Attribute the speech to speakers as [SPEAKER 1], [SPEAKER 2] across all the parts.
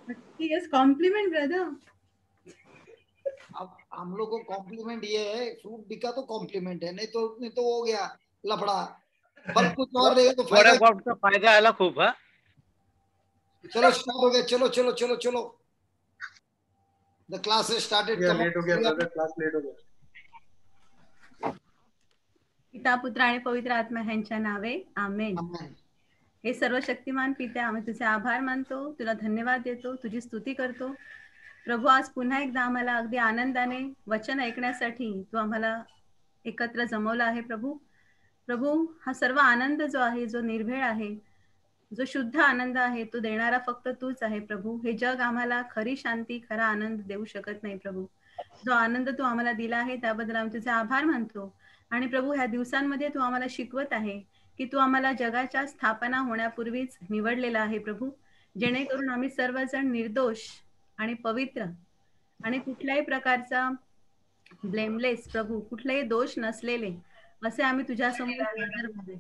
[SPEAKER 1] Yes, compliment brother.
[SPEAKER 2] अब हम लोग को कॉम्प्लीमेंट ये है, फ्रूट दिखा तो कॉम्प्लीमेंट है, नहीं तो हो गया लफड़ा। फल कुछ और देगा तो फायदा।
[SPEAKER 3] का फायदा आला खूप. हा,
[SPEAKER 2] चलो स्टार्ट हो गया, चलो चलो चलो चलो, the class is started.
[SPEAKER 4] Late हो गया ब्रदर, क्लास लेट हो गया.
[SPEAKER 1] पिता पुत्र आणि पवित्र आत्मा ह्यांच्या नावे आमेन.
[SPEAKER 2] Amen.
[SPEAKER 1] हे सर्व शक्तिमान पिते, आम्ही तुझे आभार मानतो, तुला धन्यवाद देतो, तुझी स्तुती करतो. प्रभू, आज पुन्हा एकदा आम्हाला अगदी आनंदाने वचन ऐकण्यासाठी तू आम्हाला एकत्र जमवलं आहे. प्रभू प्रभू, हा सर्व आनंद जो आहे, जो निर्भेळ आहे, जो शुद्ध आनंद आहे, तो देणारा फक्त तूच आहे. प्रभू, हे जग आम्हाला खरी शांती, खरा आनंद देऊ शकत नाही. प्रभू, जो आनंद तू आम्हाला दिला आहे त्याबद्दल आम्ही तुझे आभार मानतो. आणि प्रभू, ह्या दिवसांमध्ये तू आम्हाला शिकवत आहे की तू आम्हाला जगाच्या स्थापना होण्यापूर्वीच निवडलेला आहे. प्रभू, जेणेकरून आम्ही सर्वजण निर्दोष आणि पवित्र आणि कुठल्याही प्रकारचा ब्लेमलेस, प्रभू, कुठलेही दोष नसलेले असे आम्ही तुझ्या समोर सादर व्हावे,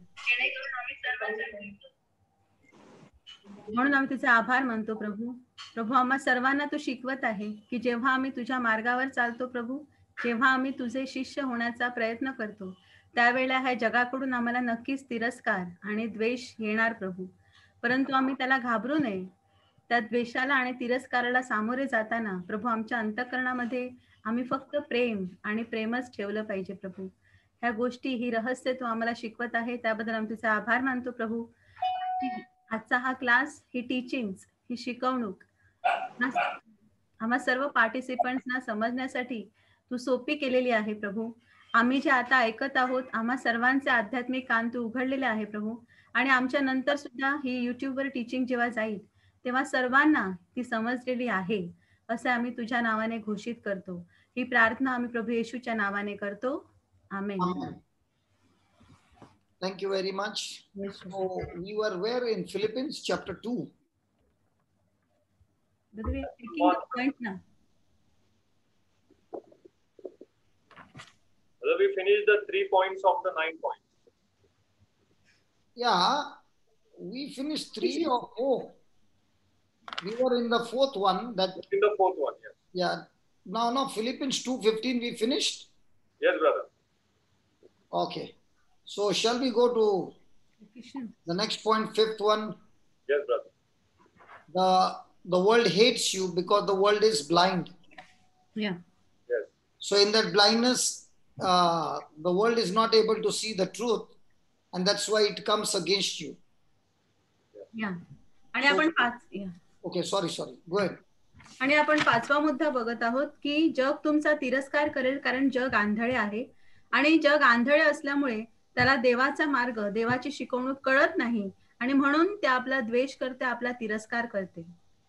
[SPEAKER 1] म्हणून आम्ही तुझे आभार मानतो. प्रभू प्रभू, आम्हा सर्वांना तू शिकवत आहे की जेव्हा आम्ही तुझ्या मार्गावर चालतो प्रभू, जेव्हा आम्ही तुझे शिष्य होण्याचा प्रयत्न करतो, त्यावेळेला ह्या जगाकडून आम्हाला नक्कीच तिरस्कार आणि द्वेष येणार प्रभू. परंतु आम्ही त्याला घाबरू नये. त्या द्वेषाला आणि तिरस्काराला सामोरे जाताना प्रभू, आमच्या अंतःकरणामध्ये आम्ही फक्त प्रेम आणि प्रेमच ठेवलं पाहिजे. प्रभू, ह्या गोष्टी, ही रहस्य तू आम्हाला शिकवत आहे, त्याबद्दल आम्ही तुझा आभार मानतो. प्रभू, आजचा हा क्लास, ही टीचिंग्स, ही शिकवणूक आम्हा सर्व पार्टिसिपंट्सना समजण्यासाठी तू सोपी केलेली आहे. प्रभू, आम्ही जे आता ऐकत आहोत, आम्हा सर्वांचे आध्यात्मिक कान तू उघडलेले आहे. प्रभू, आणि आमच्या नंतर सुद्धा ही युट्यूबवर टीचिंग जेव्हा जाईल तेव्हा सर्वांना ती समजलेली आहे असं आम्ही तुझ्या नावाने घोषित करतो. ही प्रार्थना आम्ही प्रभू येशूच्या नावाने करतो. आमेन.
[SPEAKER 2] Amen. Thank you very much. So we were where in Philippians chapter 2.
[SPEAKER 1] Brother, we are taking the point now.
[SPEAKER 3] We finished the 3 points of the 9 points.
[SPEAKER 2] Yeah, we finished 3 or 4. We were in the 4th one. That
[SPEAKER 3] In the 4th one, yes.
[SPEAKER 2] yeah. Now Philippians 2:15 we finished.
[SPEAKER 3] Yes, brother.
[SPEAKER 2] Okay. So shall we go to the next point, 5th one?
[SPEAKER 3] Yes, brother.
[SPEAKER 2] The world hates you because the world is blind.
[SPEAKER 1] Yeah.
[SPEAKER 3] Yes.
[SPEAKER 2] So in that blindness, the world is not able to see the truth, and that's why it comes against you.
[SPEAKER 1] Yeah. आणि आपण
[SPEAKER 2] Okay, sorry. Go ahead.
[SPEAKER 1] आणि आपण 5वा मुद्दा बघत आहोत की जग तुमचा तिरस्कार करेल, कारण जग आंधळे आहे आणि जग आंधळे असल्यामुळे त्याला देवाचा मार्ग, देवाची शिकवणूक कळत नाही आणि म्हणून ते आपला द्वेष करते, आपला तिरस्कार करते.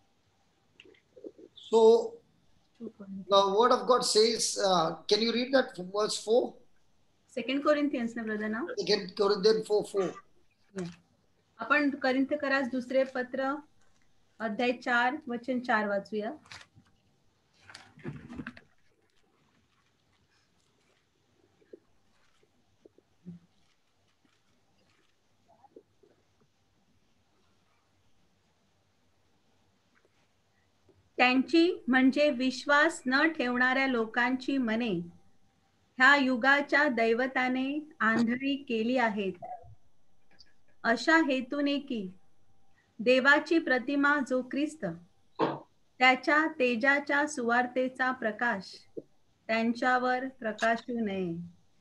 [SPEAKER 2] So the word of God says, can you read that verse 4?
[SPEAKER 1] 2 Corinthians ना ब्रदर ना?
[SPEAKER 2] 2 Corinthians 4:4.
[SPEAKER 1] आपण करिंथकरास दुसरे पत्र अध्याय 4 वचन 4 वाचूया. त्यांची म्हणजे विश्वास न ठेवणाऱ्या लोकांची मने ह्या युगाच्या दैवताने आंधळी केली आहेत, अशा हेतूने की देवाची प्रतिमा जो ख्रिस्त, त्याच्या तेजाच्या सुवार्तेचा प्रकाश त्यांच्यावर प्रकाशू नये.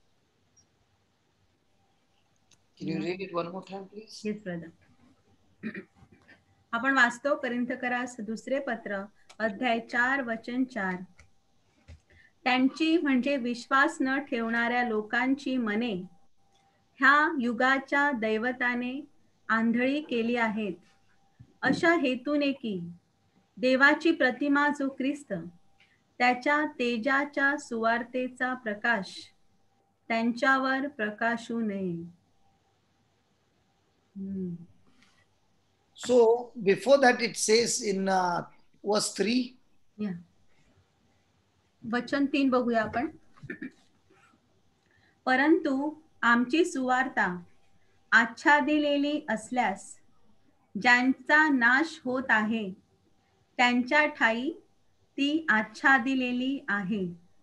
[SPEAKER 2] Can you read it one more time, please?
[SPEAKER 1] Yes, brother. आपण वाचतो करिंथकरास दुसरे पत्र अध्याय 4 वचन 4. त्यांची म्हणजे विश्वास न ठेवणाऱ्या लोकांची मने ह्या युगाच्या दैवताने आंधळी केली आहेत, अशा हेतूने की देवाची प्रतिमा जो ख्रिस्त, त्याच्या तेजाच्या सुवार्तेचा प्रकाश त्यांच्यावर प्रकाशू नये.
[SPEAKER 2] So before that it says in verse 3.
[SPEAKER 1] Yeah. वचन 3 बघूया आपण. परंतु आमची सुवार्ता आच्छादिलेली असल्यास ज्यांचा नाश होत आहे त्यांच्या ठाई ती आच्छादिलेली आहे.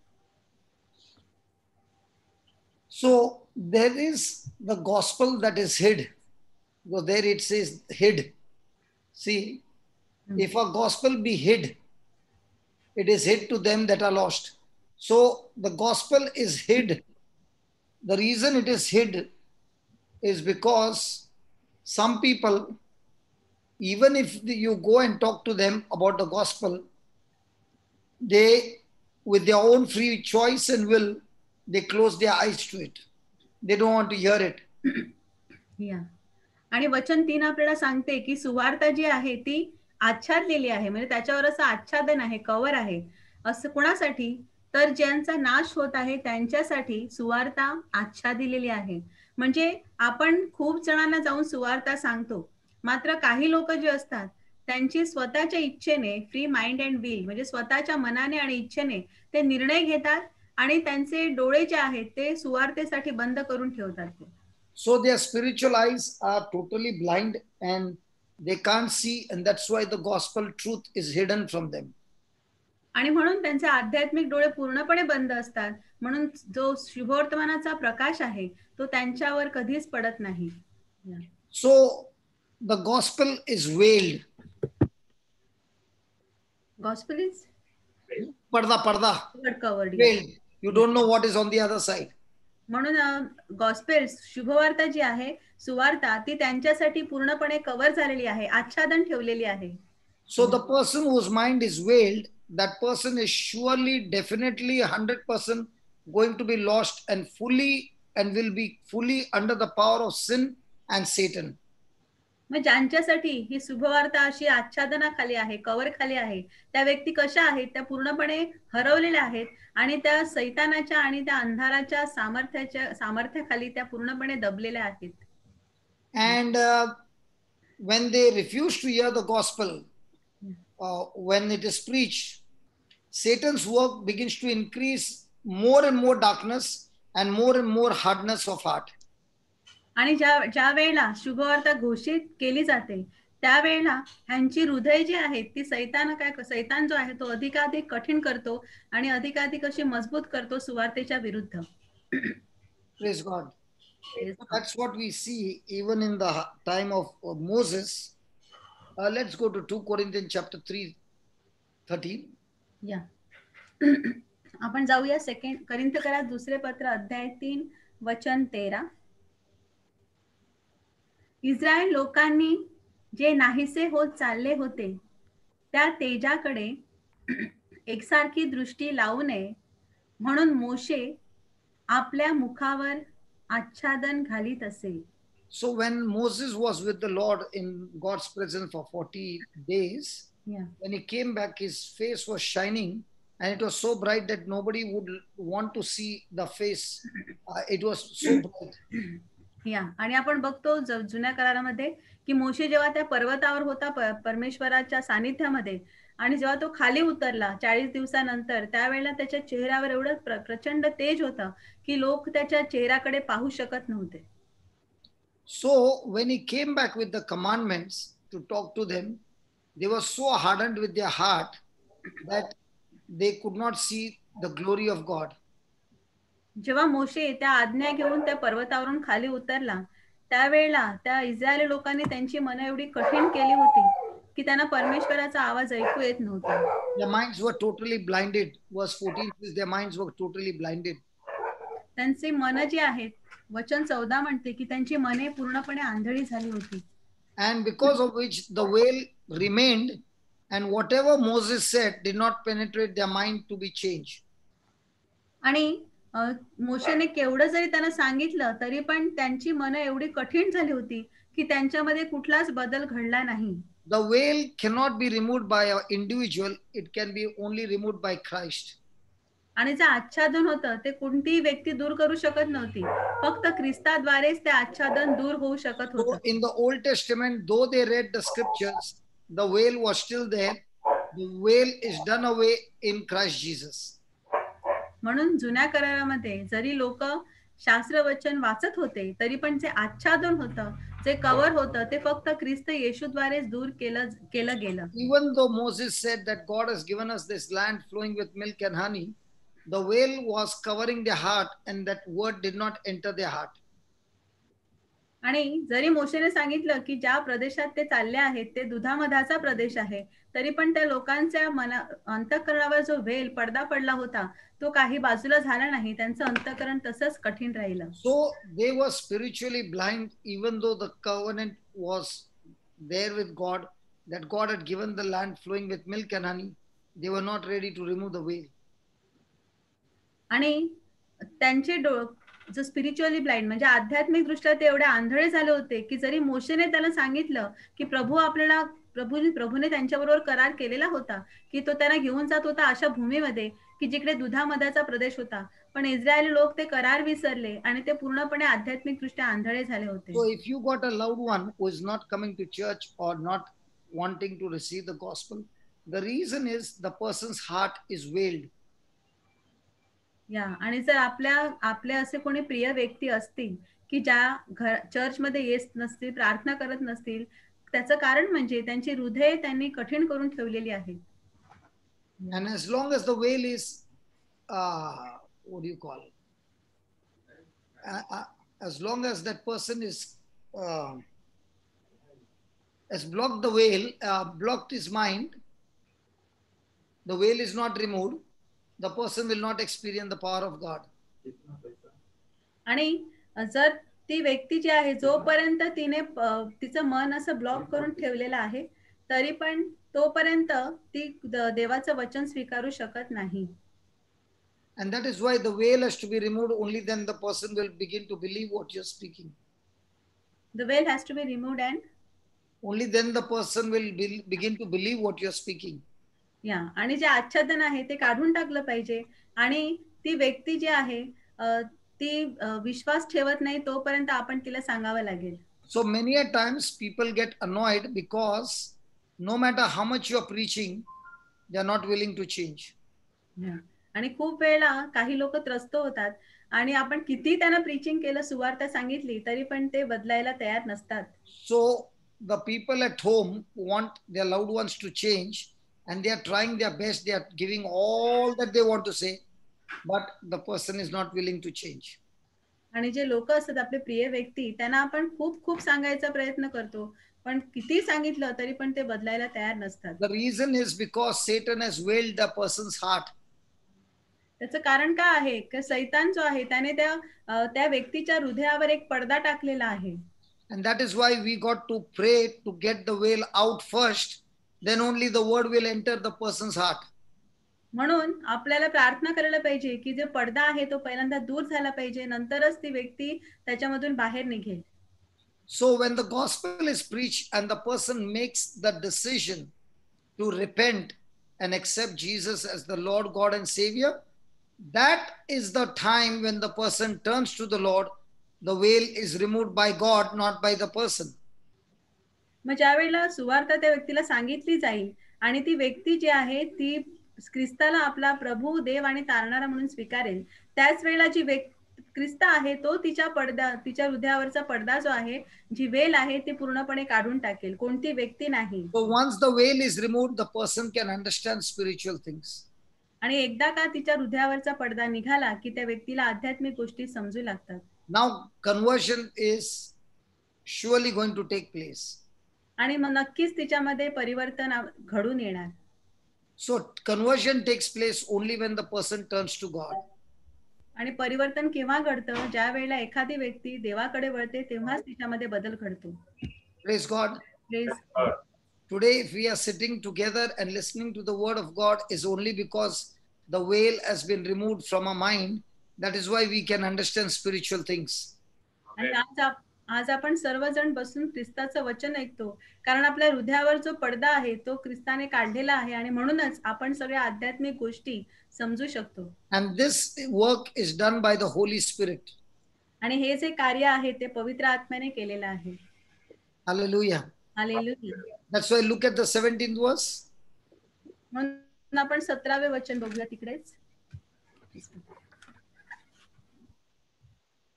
[SPEAKER 2] So there is the gospel that is hid. So there it says hid. See, if a gospel be hid, it is hid to them that are lost. So the gospel is hid. The reason it is hid is because some people, even if you go and talk to them about the gospel, they, with their own free choice and will, they close their eyes to it. They don't want to hear it.
[SPEAKER 1] या आणि वचन 3 आपल्याला सांगते की सुवार्ता जी आहे ती आच्छादलेली आहे, म्हणजे त्याच्यावर असं आच्छादन आहे, कवर आहे. असं कोणासाठी? तर ज्यांचा नाश होत आहे त्यांच्यासाठी सुवार्ता आच्छादिलेली आहे. म्हणजे आपण खूप जणांना जाऊन सुवार्ता सांगतो, मात्र काही लोक जे असतात त्यांची स्वतःच्या इच्छेने, फ्री माइंड अँड विल, म्हणजे स्वतःच्या मनाने आणि इच्छेने ते निर्णय घेतात आणि त्यांचे डोळे जे आहेत ते सुवार्तेसाठी बंद करून ठेवतात.
[SPEAKER 2] So their spiritual eyes are totally blind and they can't see, and that's why the gospel truth is hidden from them.
[SPEAKER 1] आणि म्हणून त्यांचे आध्यात्मिक डोळे पूर्णपणे बंद असतात, म्हणून जो शुभवर्तमानाचा प्रकाश आहे तो त्यांच्यावर कधीच पडत नाही.
[SPEAKER 2] So the gospel is veiled.
[SPEAKER 1] Gospel is
[SPEAKER 2] Parda.
[SPEAKER 1] covered.
[SPEAKER 2] Veiled. You don't know what is on the other side.
[SPEAKER 1] म्हणून गॉस्पेल, शुभवार्ता जी आहे, सुवार्ता, ती त्यांच्यासाठी पूर्णपणे कव्हर झालेली आहे, आच्छादन ठेवलेली आहे.
[SPEAKER 2] So the person whose mind is veiled, that person is surely, definitely 100% going to be lost and will be fully under the power of sin and Satan.
[SPEAKER 1] मग ज्यांच्यासाठी ही शुभवार्ता अशी आच्छादनाखाली आहे, कव्हर खाली आहे, त्या व्यक्ती कशा आहेत? त्या पूर्णपणे हरवलेल्या आहेत आणि त्या सैतानाच्या आणि त्या अंधाराच्या सामर्थ्याखाली त्या पूर्णपणे दबलेल्या आहेत.
[SPEAKER 2] And when they refuse to hear the gospel, when it is preached, Satan's work begins to increase more and more darkness and more hardness of heart.
[SPEAKER 1] आणि ज्या वेळेला शुभवार्ता घोषित केली जाते त्यावेळेला ह्यांची हृदय जी आहेत ती सैतान जो आहे तो अधिकाधिक कठीण करतो आणि अधिकाधिक अशी मजबूत करतो सुवार्तेच्या विरुद्ध.
[SPEAKER 2] Praise God. That's what we see even in the time of Moses. Let's go to 2 Corinthians chapter 3:13.
[SPEAKER 1] या आपण जाऊया कोरिन्थकरास दुसरे पत्र अध्याय 3 वचन 13. इस्रायल लोकांनी जे नाहीसे होत चालले होते त्या तेजाकडे एकसारखी दृष्टी लावू नये म्हणून मोशे आपल्या मुखावर आच्छादन घालीत असे.
[SPEAKER 2] So when Moses was with the Lord in God's presence for 40 days, when he came back, his face was shining and it was so bright that nobody would want to see the face. It was so bright.
[SPEAKER 1] आणि आपण बघतो जुन्या करारामध्ये की मोशे जेव्हा त्या पर्वतावर होता परमेश्वराच्या सानिध्यामध्ये आणि जेव्हा तो खाली उतरला 40 दिवसानंतर, त्यावेळेला त्याच्या चेहऱ्यावर एवढं प्रचंड तेज होतं की लोक त्याच्या चेहऱ्याकडे पाहू शकत नव्हते.
[SPEAKER 2] So when he came back with the commandments to talk to them, they were so hardened with their heart that they could not see the glory of God.
[SPEAKER 1] जेव्हा मोशे त्या आज्ञा घेऊन त्या पर्वतावरून खाली उतरला त्यावेळेला त्या इस्रायली लोकांनी त्यांची मन एवढी कठीण केली होती की त्यांना परमेश्वराचा आवाज ऐकू येत नव्हता.
[SPEAKER 2] Their minds were totally blinded. Verse 14 says their minds were totally blinded.
[SPEAKER 1] त्यांची मन जी आहेत, वचन 14 म्हणते की त्यांची मने पूर्णपणे आंधळी झाली होती.
[SPEAKER 2] And because of which the veil remained, and whatever Moses said did not penetrate their mind to be changed.
[SPEAKER 1] आणि मोशेने केवढं जरी त्यांना सांगितलं तरी पण त्यांची मन एवढी कठीण झाली होती की त्यांच्यामध्ये कुठलाच बदल घडला नाही.
[SPEAKER 2] The veil cannot be removed by an individual. It can be only removed by Christ.
[SPEAKER 1] आणि जे आच्छादन होतं ते कोणतीही व्यक्ती दूर करू शकत नव्हती, फक्त ख्रिस्ताद्वारेच ते आच्छादन दूर होऊ शकत होतं.
[SPEAKER 2] So in the Old Testament, though they read the scriptures, the veil was still there. The veil is done away in Christ Jesus.
[SPEAKER 1] म्हणून जुन्या करारामध्ये जरी लोक शास्त्र वचन वाचत होते, तरी पण जे आच्छादन होतं, जे कवर होतं, ते फक्त ख्रिस्त येशूद्वारेच दूर केलं गेलं.
[SPEAKER 2] Even though Moses said that God has given us this land flowing with milk and honey, the veil was covering their heart and that word did not enter their heart.
[SPEAKER 1] आणि जरी मोशेने सांगितलं की ज्या प्रदेशात ते चालले आहेत ते दुधामधाचा प्रदेश आहे, तरी पण त्या लोकांच्या अंतःकरणावर जो वेल पडदा पडला होता तो काही बाजूला झाला नाही. त्यांचं अंतःकरण तसंच कठीण राहिलं.
[SPEAKER 2] So they were spiritually blind, even though the covenant was there with God, that God had given the land flowing with milk and honey. They were not ready to remove the veil.
[SPEAKER 1] आणि त्यांचे जो spiritually blind म्हणजे आध्यात्मिक दृष्ट्या ते एवढे आंधळे झाले होते की जरी मोशेने त्याला सांगितलं की प्रभूने त्यांच्याबरोबर करार केलेला होता की तो त्यांना घेऊन जात होता अशा भूमीमध्ये की जिकडे दुधामधाचा प्रदेश होता, पण इस्रायली लोक ते करार विसरले आणि ते पूर्णपणे आध्यात्मिक दृष्ट्या आंधळे झाले होते.
[SPEAKER 2] So if you got a loved one who is not coming to church or not wanting to receive the gospel, the reason is the person's heart is veiled.
[SPEAKER 1] आणि जर आपले असे कोणी प्रिय व्यक्ती असतील की ज्या चर्चमध्ये येत नसतील, प्रार्थना करत नसतील, त्याचं कारण म्हणजे त्यांची हृदय त्यांनी कठीण करून ठेवलेली आहेत.
[SPEAKER 2] And as long as the veil is what do you call as long as that person is has blocked the veil, blocked his mind, the veil is not removed, the person will not experience the power of God.
[SPEAKER 1] आणि जर ती व्यक्ती जी आहे जोपर्यंत तिने तिचं मन असं ब्लॉक करून ठेवलेलं आहे, तरी पण तोपर्यंत ती देवाचं वचन स्वीकारू शकत नाही.
[SPEAKER 2] And that is why the veil has to be removed. Only then the person will begin to believe what you're speaking.
[SPEAKER 1] The veil has to be removed and
[SPEAKER 2] only then the person will begin to believe what you're speaking.
[SPEAKER 1] आणि जे आच्छादन आहे ते काढून टाकलं पाहिजे आणि ती व्यक्ती जी आहे ती विश्वास ठेवत नाही तोपर्यंत आपण तिला सांगावं लागेल.
[SPEAKER 2] So many a times people get annoyed because no matter how much you're preaching, they are not willing to change.
[SPEAKER 1] आणि खूप वेळा काही लोक त्रस्त होतात आणि आपण किती त्यांना प्रीचिंग केलं, सुवार्ता सांगितली, तरी पण ते बदलायला तयार नसतात.
[SPEAKER 2] So the people at home want their loved ones to change and they are trying their best, they are giving all that they want to say, but the person is not willing to change.
[SPEAKER 1] आणि जे लोक असतात आपले प्रिय व्यक्ती, त्यांना आपण खूप खूप सांगायचा प्रयत्न करतो, पण किती सांगितलं तरी पण ते बदलायला तयार नसतात.
[SPEAKER 2] The reason is because Satan has veiled the person's heart.
[SPEAKER 1] त्याचं कारण काय आहे की सैतान जो आहे त्याने त्या व्यक्तीच्या हृदयावर एक पडदा टाकलेला आहे.
[SPEAKER 2] And that is why we got to pray to get the veil out first, then only the word will enter the person's heart.
[SPEAKER 1] म्हणून आपल्याला प्रार्थना करायला पाहिजे की जे पडदा आहे तो पहिल्यांदा दूर झाला पाहिजे, नंतरच ती व्यक्ती त्याच्यामधून बाहेर निघेल.
[SPEAKER 2] So when the gospel is preached and the person makes the decision to repent and accept Jesus as the Lord, God and Savior, that is the time when the person turns to the Lord. The veil is removed by God, not by the person.
[SPEAKER 1] मग ज्या वेळेला सुवार्ता त्या व्यक्तीला सांगितली जाईल आणि ती व्यक्ती जी आहे ती ख्रिस्ताला आपला प्रभू, देव आणि तारणारा म्हणून स्वीकारेल, त्याच वेळेला जी ख्रिस्त आहे तो तिच्या हृदयावरचा पडदा जो आहे, जी वेल आहे ती पूर्णपणे काढून टाकेल, कोणती व्यक्ती नाही.
[SPEAKER 2] So once the veil is removed, the person can understand spiritual things.
[SPEAKER 1] आणि एकदा का तिच्या हृदयावरचा पडदा निघाला की त्या व्यक्तीला आध्यात्मिक गोष्टी समजू लागतात.
[SPEAKER 2] Now conversion is surely going to take place.
[SPEAKER 1] आणि मग नक्कीच तिच्यामध्ये परिवर्तन घडून येणार.
[SPEAKER 2] So conversion takes place only when the person turns to God.
[SPEAKER 1] आणि परिवर्तन केव्हा घडतं? ज्या वेळेला एखादी व्यक्ती देवाकडे वळते तेव्हाच तिच्यामध्ये बदल घडतो.
[SPEAKER 2] Praise God.
[SPEAKER 1] Praise.
[SPEAKER 2] Today if we are sitting together and listening to the word of God is only because the veil has been removed from our mind. That is why we can understand spiritual things.
[SPEAKER 1] आणि आज आपण सर्वजण बसून ख्रिस्ताचं वचन ऐकतो कारण आपल्या हृदयावर जो पडदा आहे तो ख्रिस्ताने काढलेला आहे आणि म्हणूनच आपण सगळ्या आध्यात्मिक गोष्टी समजू शकतो.
[SPEAKER 2] And this work is done by the Holy Spirit.
[SPEAKER 1] आणि हे जे कार्य आहे ते पवित्र आत्म्याने केलेलं आहे.
[SPEAKER 2] Hallelujah.
[SPEAKER 1] Hallelujah.
[SPEAKER 2] That's why look at the 17th verse.
[SPEAKER 1] म्हणून आपण 17वे वचन बघूया तिकडेच.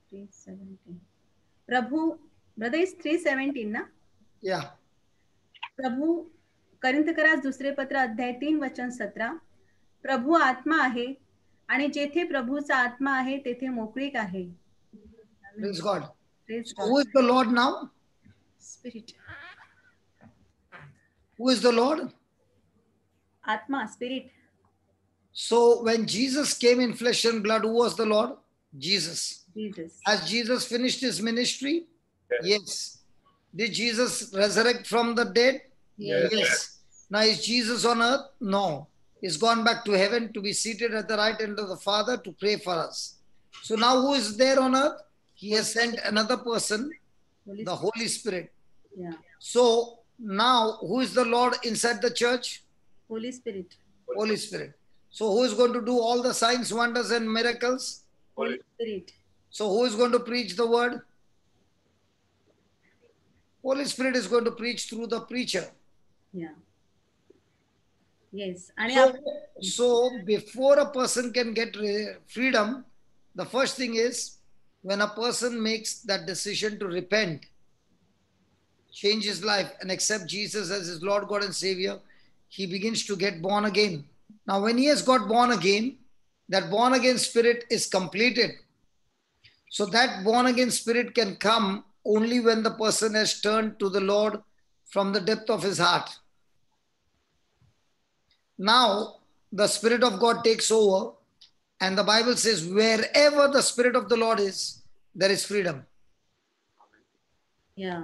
[SPEAKER 1] 3:17. प्रभु, ब्रदर इज 3:17 ना.
[SPEAKER 2] Yeah.
[SPEAKER 1] प्रभु, करिंथकरास दुसरे पत्र अध्याय 3:17. प्रभु आत्मा आहे आणि जेथे प्रभूचा आत्मा आहे तेथे मोकळीक आहे.
[SPEAKER 2] Praise God.
[SPEAKER 1] Praise
[SPEAKER 2] So who is the Lord now?
[SPEAKER 1] Spirit.
[SPEAKER 2] Who is the Lord?
[SPEAKER 1] आत्मा, spirit.
[SPEAKER 2] So when Jesus came in flesh and blood, who was the Lord? Jesus.
[SPEAKER 1] Jesus.
[SPEAKER 2] Has Jesus finished his ministry? Yes. Did Jesus resurrect from the dead?
[SPEAKER 1] Yes.
[SPEAKER 2] Yes. Now is Jesus on earth? No. He's gone back to heaven to be seated at the right hand of the Father to pray for us. So now who is there on earth? He has sent another person,
[SPEAKER 1] Holy
[SPEAKER 2] the Holy Spirit.
[SPEAKER 1] Yeah.
[SPEAKER 2] So now who is the Lord inside the church?
[SPEAKER 1] Holy Spirit.
[SPEAKER 2] Holy Spirit. So who is going to do all the signs, wonders and miracles?
[SPEAKER 1] Holy Spirit.
[SPEAKER 2] So who is going to preach the word? Holy Spirit is going to preach through the preacher.
[SPEAKER 1] Yeah. Yes. आणि
[SPEAKER 2] So before a person can get freedom, the first thing is when a person makes that decision to repent, change his life and accept Jesus as his Lord, God and Savior, he begins to get born again. Now when he has got born again, that born again spirit is completed. So that born again spirit can come only when the person has turned to the Lord from the depth of his heart. Now the Spirit of God takes over, and the Bible says wherever the Spirit of the Lord is, there is freedom.
[SPEAKER 1] या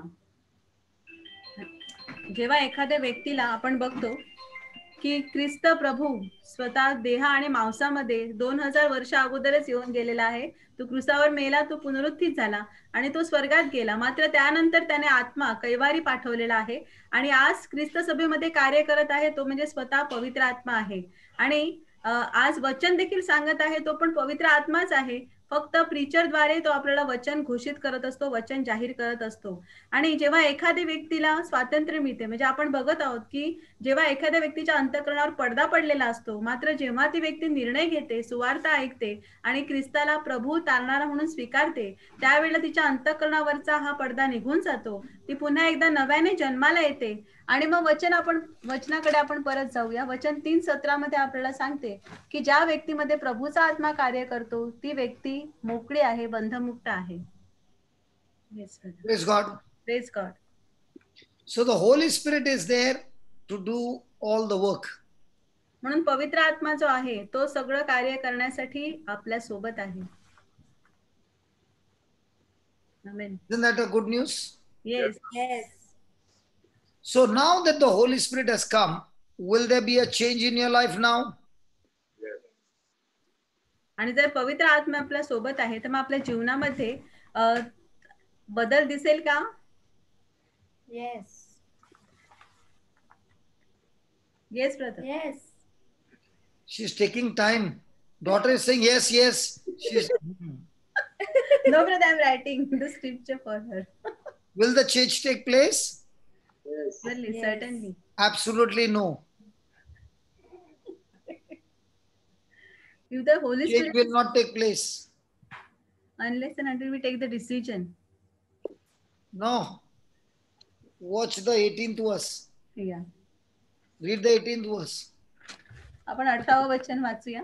[SPEAKER 1] जेव्हा एखाद्या व्यक्तीला आपण बघतो की ख्रिस्त प्रभू स्वतः देह आणि मांसामध्ये 2000 वर्ष अगोदरच येऊन गेलेला आहे. तो क्रूसावर मेला, तो पुनरुत्थित झाला आणि तो स्वर्गात गेला. मात्र त्यानंतर त्याने आत्मा कैवारी पाठवलेला आहे आणि आज ख्रिस्त सभेमध्ये कार्य करत आहे, तो म्हणजे स्वतः पवित्र आत्मा आहे. आणि आज वचन देखील सांगत आहे, तो पण पवित्र आत्माच आहे. फक्त प्रीचरद्वारे तो आपल्याला वचन घोषित करत असतो, वचन जाहीर करत असतो. आणि जेव्हा एखाद्या व्यक्तीला स्वातंत्र्य मिळते, म्हणजे आपण बघत आहोत की जेव्हा एखाद्या व्यक्तीच्या अंतःकरणावर पडदा पडलेला असतो, मात्र जेव्हा ती व्यक्ती निर्णय घेते, सुवार्ता ऐकते आणि ख्रिस्ताला प्रभू तारणारा म्हणून स्वीकारते, त्यावेळेला तिच्या अंतःकरणावरचा हा पडदा निघून जातो. ती पुन्हा एकदा नव्याने जन्माला येते. आणि मग वचनाकडे आपण परत जाऊया. वचन 3:17 मध्ये आपल्याला सांगते की ज्या व्यक्तीमध्ये प्रभूचा आत्मा कार्य करतो, ती व्यक्ती मोकळी आहे, बंधमुक्त आहे. Yes,
[SPEAKER 2] Praise God.
[SPEAKER 1] Praise God.
[SPEAKER 2] So the Holy Spirit is there to do all the work.
[SPEAKER 1] म्हणून पवित्र आत्मा जो आहे तो सगळं कार्य करण्यासाठी आपल्या सोबत आहे. Amen.
[SPEAKER 2] Isn't that a good news?
[SPEAKER 1] Yes. Yes.
[SPEAKER 2] So now that the Holy Spirit has come, will there be a change in your life now?
[SPEAKER 3] Yes.
[SPEAKER 1] आणि जर पवित्र आत्मा आपल्या सोबत आहे तर मग आपल्या जीवनामध्ये बदल दिसेल का?
[SPEAKER 5] Yes.
[SPEAKER 1] Yes, brother.
[SPEAKER 5] Yes.
[SPEAKER 2] She's taking time. Daughter is saying yes, yes. She's,
[SPEAKER 1] No, brother, I'm writing the scripture for her.
[SPEAKER 2] will the change take place?
[SPEAKER 4] Yes.
[SPEAKER 1] Certainly,
[SPEAKER 5] Yes.
[SPEAKER 1] certainly.
[SPEAKER 2] Absolutely no.
[SPEAKER 1] If the Holy
[SPEAKER 2] Change
[SPEAKER 1] Spirit,
[SPEAKER 2] will not take place.
[SPEAKER 1] unless and until we take the decision.
[SPEAKER 2] No. Watch the 18th verse.
[SPEAKER 1] Yeah.
[SPEAKER 2] Read the 18th verse.
[SPEAKER 1] आपण 18वं वचन वाचूया.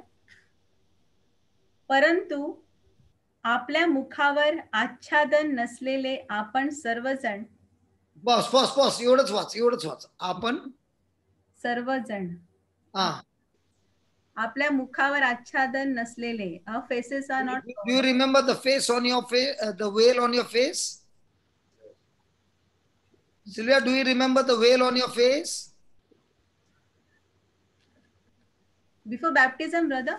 [SPEAKER 1] परंतु आपल्या मुखावर आच्छादन नसलेले आपण सर्वजण
[SPEAKER 2] Pause. एवढंच watch. आपण
[SPEAKER 1] सर्वजण
[SPEAKER 2] हा.
[SPEAKER 1] आपल्या मुखावर आच्छादन नसलेले. Our faces are not.
[SPEAKER 2] Do you remember the face on your face, the veil on your face? Sylvia, do you remember the veil on your face?
[SPEAKER 1] Before baptism, brother.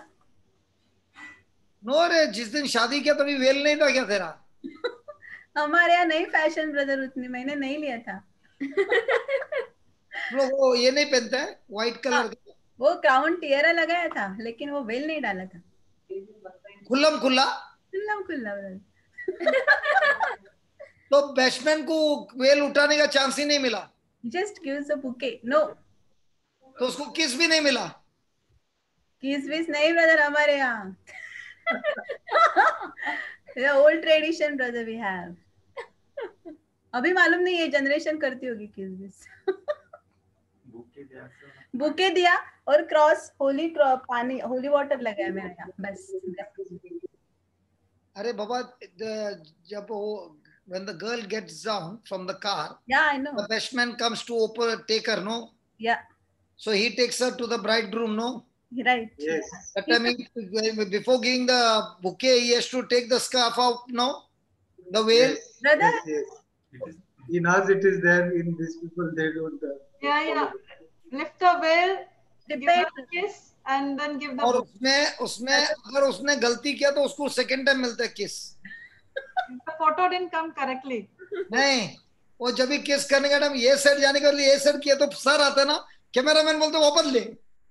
[SPEAKER 2] No रे, जिस दिन शादी किया तभी वेल नहीं था क्या तेरा?
[SPEAKER 1] हमारे यहाँ नहीं फैशन ब्रदर, उतनी मैंने नहीं लिया था.
[SPEAKER 2] लोग वो ये नहीं पहनता है व्हाइट कलर का,
[SPEAKER 1] वो क्राउन टियरा लगाया था लेकिन वो वेल नहीं डाला था.
[SPEAKER 2] खुल्लम खुल्ला.
[SPEAKER 1] खुल्ला ब्रदर.
[SPEAKER 2] तो बैट्समैन को वेल उठाने का चांस ही नहीं मिला,
[SPEAKER 1] just gives a bouquet. No,
[SPEAKER 2] तो उसको किस भी नहीं मिला.
[SPEAKER 1] किस विस नहीं ब्रदर हमारे यहाँ. Old tradition brother we have. अभी मालूम नहीं ये जनरेशन करती होगी किस दिस. बुके दिया और क्रॉस होली पानी होली वाटर लगाया मेरे यहाँ बस.
[SPEAKER 2] अरे बाबा, जब वो when the girl gets down from the car,
[SPEAKER 1] Yeah, I know.
[SPEAKER 2] the best man comes to take her, no?
[SPEAKER 1] Yeah,
[SPEAKER 2] So he takes her to the bridegroom, no?
[SPEAKER 1] right.
[SPEAKER 4] Yes.
[SPEAKER 2] That time before giving the bouquet, he has to take the scarf out, no? The veil.
[SPEAKER 4] Yes.
[SPEAKER 1] Brother?
[SPEAKER 4] Yes, yes. In us it is there, in these people they don't.
[SPEAKER 6] Yeah. Lift the veil, give
[SPEAKER 1] Depend.
[SPEAKER 6] the kiss, and then give the
[SPEAKER 2] और
[SPEAKER 6] book.
[SPEAKER 2] उसमें अगर उसने गलती किया तो उसको second time मिलता है किस.
[SPEAKER 6] The photo didn't come correctly.
[SPEAKER 2] नहीं, वो जब भी किस करने का टाइम ये साइड जाने के लिए ये साइड किया तो सर आता है ना, कैमरामैन बोलते वापस ले.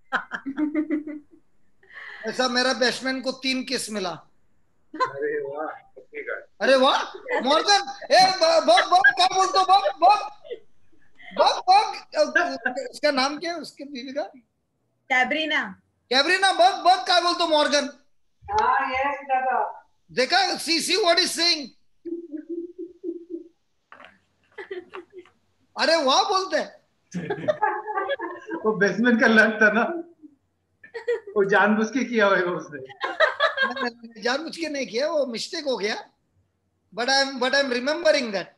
[SPEAKER 2] ऐसा मेरा बेस्टमैन को 3 किस मिला.
[SPEAKER 3] अरे वाह, ठीक है.
[SPEAKER 2] अरे वाह मॉर्गन, क्या बोलते हो? उसका नाम क्या है उसके बीवी का?
[SPEAKER 1] कैब्रीना.
[SPEAKER 2] कैब्रीना. क्या बोलते हो मॉर्गन?
[SPEAKER 6] Yes, Dada.
[SPEAKER 2] देखा, सी व्हाट इज सेइंग. अरे वाह बोलते हैं.
[SPEAKER 4] वो बेसमेंट का लग था ना, वो जानबूझ के किया होगा उसने.
[SPEAKER 2] जानबूझ के नहीं किया, वो मिस्टेक हो गया. But I am remembering that.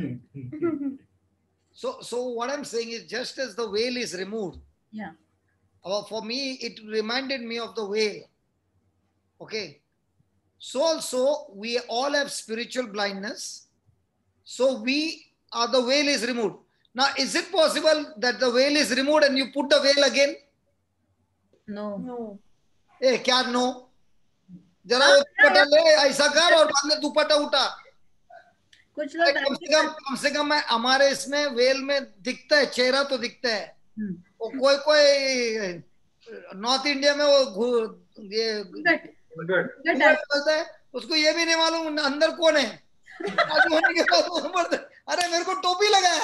[SPEAKER 2] So what I'm saying is, just as the veil is removed,
[SPEAKER 1] Yeah.
[SPEAKER 2] for me it reminded me of the veil. Okay. So also we all have spiritual blindness. So the veil is removed. Now, is it possible that the veil is removed and you put the veil again?
[SPEAKER 1] No.
[SPEAKER 6] No.
[SPEAKER 2] क्या no? जरा वो दुपट्टा ले, ऐसा कर और बाद में दुपट्टा उठा.
[SPEAKER 1] कुछ लोग
[SPEAKER 2] कम से कम हमारे इसमें वेल में दिखता है, चेहरा तो दिखता है. वो कोई नॉर्थ इंडिया में वो ये बोलता है, उसको ये भी नहीं मालूम अंदर कौन है. होने के बाद अरे मेरे को टोपी लगाया.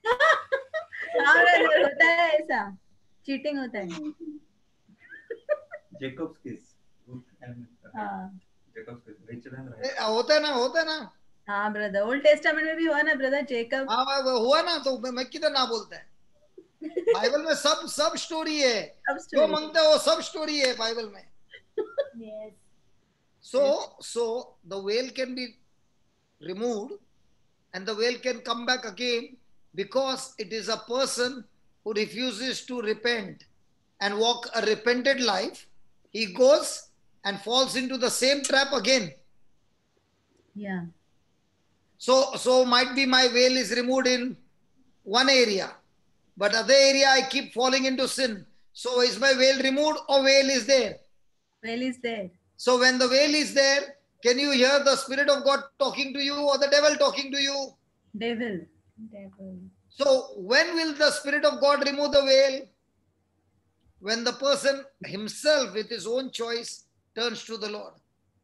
[SPEAKER 1] होता है ऐसा, चीटिंग होता है.
[SPEAKER 7] Jacob's kiss.
[SPEAKER 1] हाँ.
[SPEAKER 7] Jacob's kiss. Rachel and Rahel.
[SPEAKER 2] होता है ना.
[SPEAKER 1] हाँ ब्रदर, ओल्ड टेस्टामेंट में भी हुआ ना ब्रदर, जेकब.
[SPEAKER 2] हाँ हुआ ना, तो मैं किधर ना बोलता है. बाइबल में सब स्टोरी है. जो मांगते हो सब स्टोरी है बाइबल में.
[SPEAKER 5] Yes.
[SPEAKER 2] So the veil can be removed and the veil can come back again, because it is a person who refuses to repent and walk a repented life. He goes and falls into the same trap again.
[SPEAKER 1] Yeah.
[SPEAKER 2] So might be my veil is removed in one area, but other area I keep falling into sin. So is my veil removed or veil is there?
[SPEAKER 1] Veil is there.
[SPEAKER 2] So when the veil is there, can you hear the Spirit of God talking to you or the devil talking to you?
[SPEAKER 1] Devil.
[SPEAKER 2] So when will the Spirit of God remove the veil? When the person himself with his own choice turns to the Lord.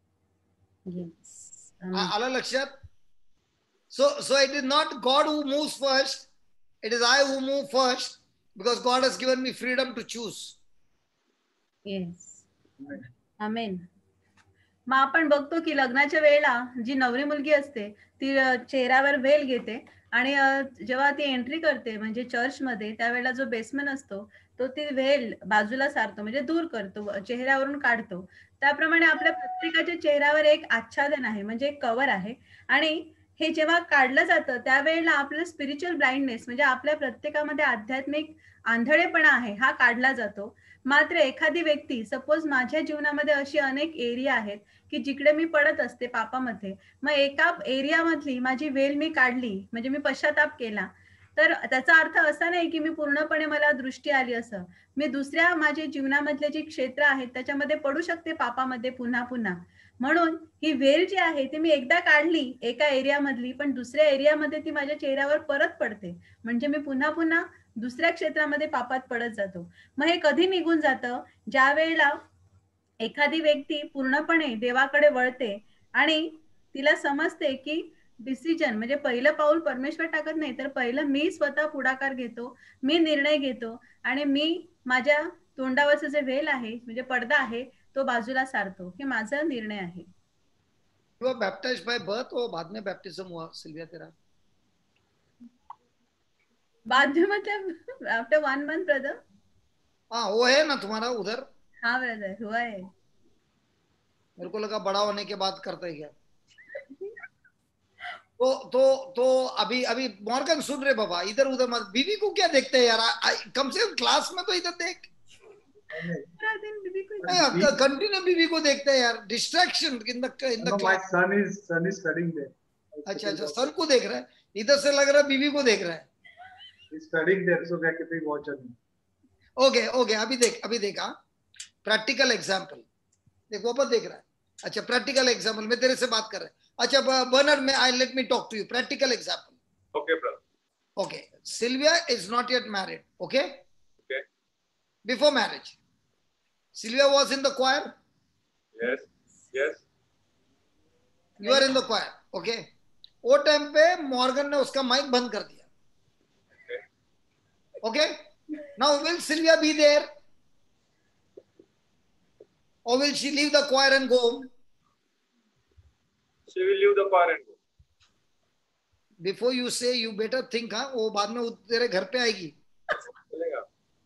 [SPEAKER 1] Yes.
[SPEAKER 2] Ala lakshat? So it is not God who moves first. It is I who move first, because God has given me freedom to choose.
[SPEAKER 1] Yes. Amen. मग आपण बघतो की लग्नाच्या वेळेला जी नवरी मुलगी असते ती चेहऱ्यावर वेल घेते आणि जेव्हा ती एंट्री करते म्हणजे चर्च मध्ये, त्यावेळेला जो बेसमन असतो तो ती वेल बाजूला सारतो, म्हणजे दूर करतो, चेहऱ्यावरून काढतो. त्याप्रमाणे आपल्या प्रत्येकाच्या चेहऱ्यावर एक आच्छादन आहे, म्हणजे एक कव्हर आहे. आणि हे जेव्हा काढलं जातं त्यावेळेला आपलं स्पिरिच्युअल ब्लाइंडनेस, म्हणजे आपल्या प्रत्येकामध्ये आध्यात्मिक आंधळेपणा आहे, हा काढला जातो. मात्र एखादी व्यक्ती, सपोज माझ्या जीवनामध्ये अशी अनेक एरिया आहेत की जिकडे मी पडत असते पापामध्ये, मग एका एरियामधली माझी वेल मी काढली, म्हणजे मी पश्चाताप केला, तर त्याचा अर्थ असा नाही की मी पूर्णपणे मला दृष्टी आली असं. मी दुसऱ्या माझ्या जीवनामधले जे क्षेत्र आहेत त्याच्यामध्ये पडू शकते पापामध्ये पुन्हा पुन्हा. म्हणून ही वेल जी आहे ती मी एकदा काढली एका एरियामधली, पण दुसऱ्या एरियामध्ये ती माझ्या चेहऱ्यावर परत पडते, म्हणजे मी पुन्हा पुन्हा दुसऱ्या क्षेत्रामध्ये पापात पडत जातो. मग हे कधी निघून जातं? ज्या वेळेला एखादी व्यक्ती पूर्णपणे देवाकडे वळते आणि तिला समजते की डिसिजन, म्हणजे पहिलं पाऊल परमेश्वर टाकत नाही, तर पहिलं मी स्वतः पुढाकार घेतो, मी निर्णय घेतो आणि मी माझ्या तोंडावरचं जे वेल आहे म्हणजे पडदा आहे तो बाजूला सारतो. हे माझा निर्णय आहे.
[SPEAKER 2] You were baptized by birth or बाद में baptism हुआ सिल्विया तेरा?
[SPEAKER 1] बाद में मतलब आफ्टर 1 month ब्रदर.
[SPEAKER 2] हाँ वो है ना तुम्हारा उधर.
[SPEAKER 1] हाँ ब्रदर हुआ है.
[SPEAKER 2] मेरे को लगा बड़ा होने के बाद करता है क्या. तो अभी अभी मॉर्गन सुन रहे बाबा, इधर उधर मत. बीवी को क्या देखते हैं यार, कम से कम क्लास में तो इधर देख.
[SPEAKER 1] पूरा दिन बीवी को
[SPEAKER 2] कंटिन्यू बीवी को देखते हैं यार. Distraction in the
[SPEAKER 4] No, my
[SPEAKER 2] class.
[SPEAKER 4] son is studying there.
[SPEAKER 2] अच्छा अच्छा, सन को देख रहा है, इधर से लग रहा है बीवी को देख रहा है.
[SPEAKER 4] He's studying there, so we are keeping watch on him.
[SPEAKER 2] Okay okay, अभी देख हाँ, प्रैक्टिकल एग्जाम्पल देख, वापस देख रहा है. अच्छा प्रैक्टिकल एग्जाम्पल, मैं तेरे से बात कर रहा है. अच्छा बर्नर्ड, में I let me talk to you. Practical example.
[SPEAKER 3] Okay, brother.
[SPEAKER 2] Okay, Sylvia is not yet married. Okay.
[SPEAKER 3] Okay.
[SPEAKER 2] Before marriage, Sylvia was in the choir.
[SPEAKER 3] Yes. Yes.
[SPEAKER 2] You are in the choir. Okay. वो time पे Morgan ने उसका mic बंद कर दिया. Okay. Now will Sylvia be there, or will she leave the choir and go home?
[SPEAKER 3] She will leave the choir and go.
[SPEAKER 2] Before you say, you better think. हाँ, वो बाद में तेरे घर पे आएगी.
[SPEAKER 3] चलेगा.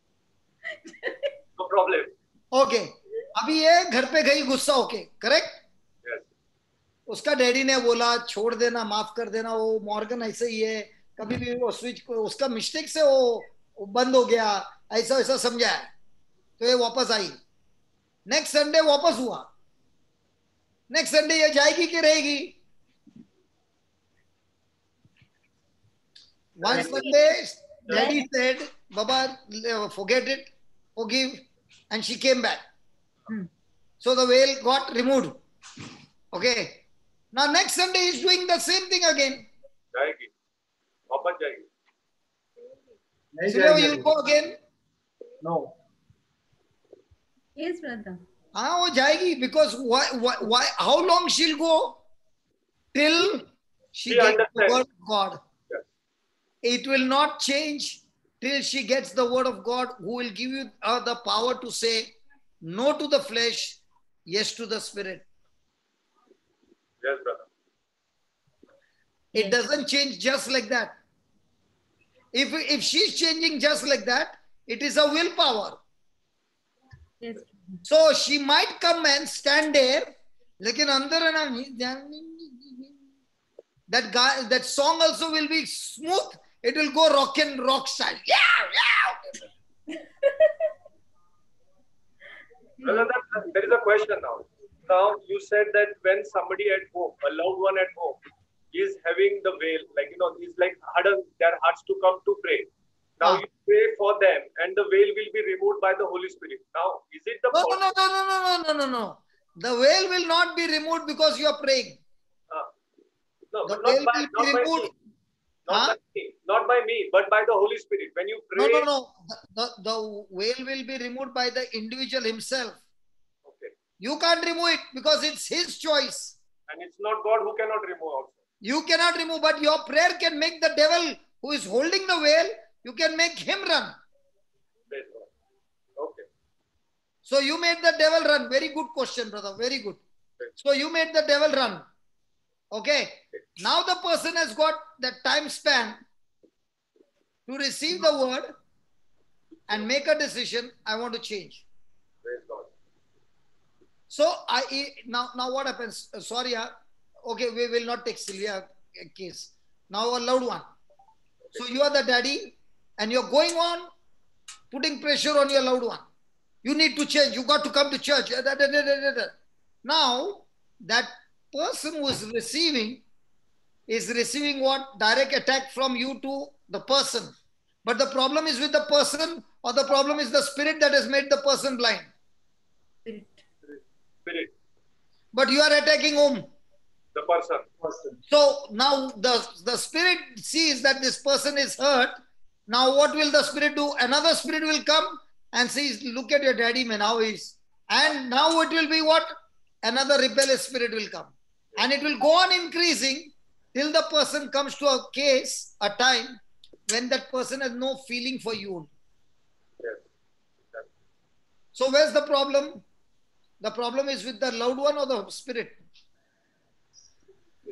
[SPEAKER 3] No problem.
[SPEAKER 2] Okay. अभी ये घर पे गई गुस्सा होके, करेक्ट.
[SPEAKER 3] Yes.
[SPEAKER 2] उसका डैडी ने बोला छोड़ देना, माफ कर देना, वो मॉर्गन ऐसे ही है, कभी भी वो स्विच, उसका मिस्टेक से वो बंद हो गया, ऐसा ऐसा समझाया. तो ये वापस आई. नेक्स्ट संडे वापस हुआ. नेक्स्ट संडे ये जाएगी कि रहेगी? वन संडे डैडी सेड बाबा forget it, forgive, and she came back. So the veil got removed. Okay. Now next Sunday is doing the same thing again.
[SPEAKER 3] जाएगी. वापस जाएगी.
[SPEAKER 4] नहीं
[SPEAKER 2] So
[SPEAKER 4] जाएगी
[SPEAKER 2] you will go again.
[SPEAKER 4] No.
[SPEAKER 1] Yes brother.
[SPEAKER 2] हाँ वो जाएगी, because why how long she'll go? Till she
[SPEAKER 3] She
[SPEAKER 2] gets the
[SPEAKER 3] understands.
[SPEAKER 2] word of God.
[SPEAKER 3] Yes.
[SPEAKER 2] It will not change till she gets the word of God, who will give you the power to say no to the flesh, yes to the spirit.
[SPEAKER 3] Yes, brother.
[SPEAKER 2] It doesn't change just like that. If she's changing just like that, it is a willpower.
[SPEAKER 1] Yes.
[SPEAKER 2] So she might come and stand there, लेकिन अंदर है ना, that guy, that song also will be smooth. It will go rock style. Yeah.
[SPEAKER 3] Brother, there is a question now. Now you said that when somebody at home, a loved one at home, is having the veil, like is like harden their hearts to come to pray. Now you pray for them, and the veil will be removed by the Holy Spirit. Now, is it the
[SPEAKER 2] No. The veil will not be removed because you are praying.
[SPEAKER 3] No,
[SPEAKER 2] The
[SPEAKER 3] but
[SPEAKER 2] veil
[SPEAKER 3] not
[SPEAKER 2] will
[SPEAKER 3] by
[SPEAKER 2] be removed.
[SPEAKER 3] not by me, but by the Holy Spirit. When you pray,
[SPEAKER 2] No. The veil will be removed by the individual himself.
[SPEAKER 3] okay,
[SPEAKER 2] You can't remove it because it's his choice.
[SPEAKER 3] and it's not God who cannot remove also.
[SPEAKER 2] You cannot remove, but your prayer can make the devil who is holding the veil, you can make him run.
[SPEAKER 3] Praise God. Okay.
[SPEAKER 2] So you made the devil run. Very good question, brother. Very good. So you made the devil run. Okay. Now the person has got that time span to receive the word and make a decision. I want to change.
[SPEAKER 3] Praise God.
[SPEAKER 2] So now what happens? Sorry, okay, we will not take Sylvia case. Now a loved one. So you are the daddy and you're going on putting pressure on your loved one. You need to change. You got to come to church. Now that person who is receiving what? Direct attack from you to the person. But the problem is with the person, or the problem is the spirit that has made the person blind.
[SPEAKER 3] Spirit,
[SPEAKER 2] But you are attacking whom?
[SPEAKER 3] the person.
[SPEAKER 2] So now the spirit sees that this person is hurt. Now what will the spirit do? Another spirit will come and says, look at your daddy, man, how he is. And now it will be what? Another rebellious spirit will come. And it will go on increasing till the person comes to a case, a time, when that person has no feeling for you.
[SPEAKER 3] Yes. Yes.
[SPEAKER 2] So where's the problem? The problem is with the loved one or the spirit?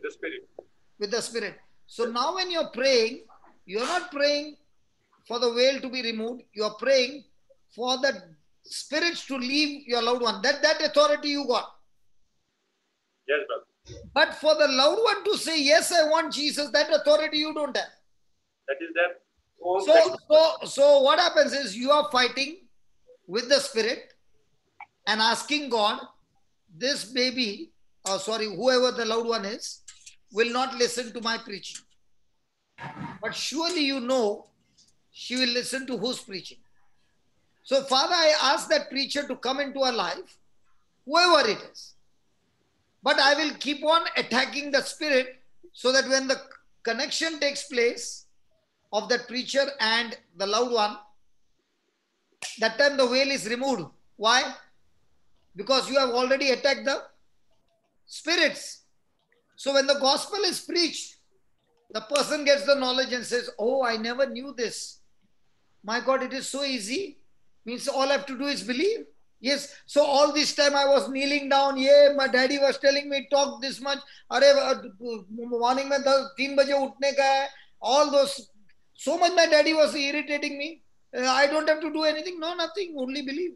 [SPEAKER 3] the Spirit.
[SPEAKER 2] With the Spirit. So now when you're praying, you're not praying for the veil to be removed. You're praying for the spirits to leave your loved one. That authority you got.
[SPEAKER 3] Yes, brother.
[SPEAKER 2] But for the loved one to say, yes, I want Jesus, that authority you don't have.
[SPEAKER 3] That is their own.
[SPEAKER 2] So what happens is you are fighting with the Spirit and asking God, this baby, whoever the loved one is, will not listen to my preaching. But surely you know she will listen to whose preaching. So Father, I ask that preacher to come into our life, whoever it is. But I will keep on attacking the spirit so that when the connection takes place of that preacher and the loved one, that time the veil is removed. Why? Because you have already attacked the spirits. So when the gospel is preached, the person gets the knowledge and says, oh, I never knew this. My God, it is so easy. Means all I have to do is believe. Yes, so all this time I was kneeling down. Yeah, my daddy was telling me talk this much. Morning mein 3 baje utne ka hai. All those, so much my daddy was irritating me. I don't have to do anything. No, nothing. Only believe.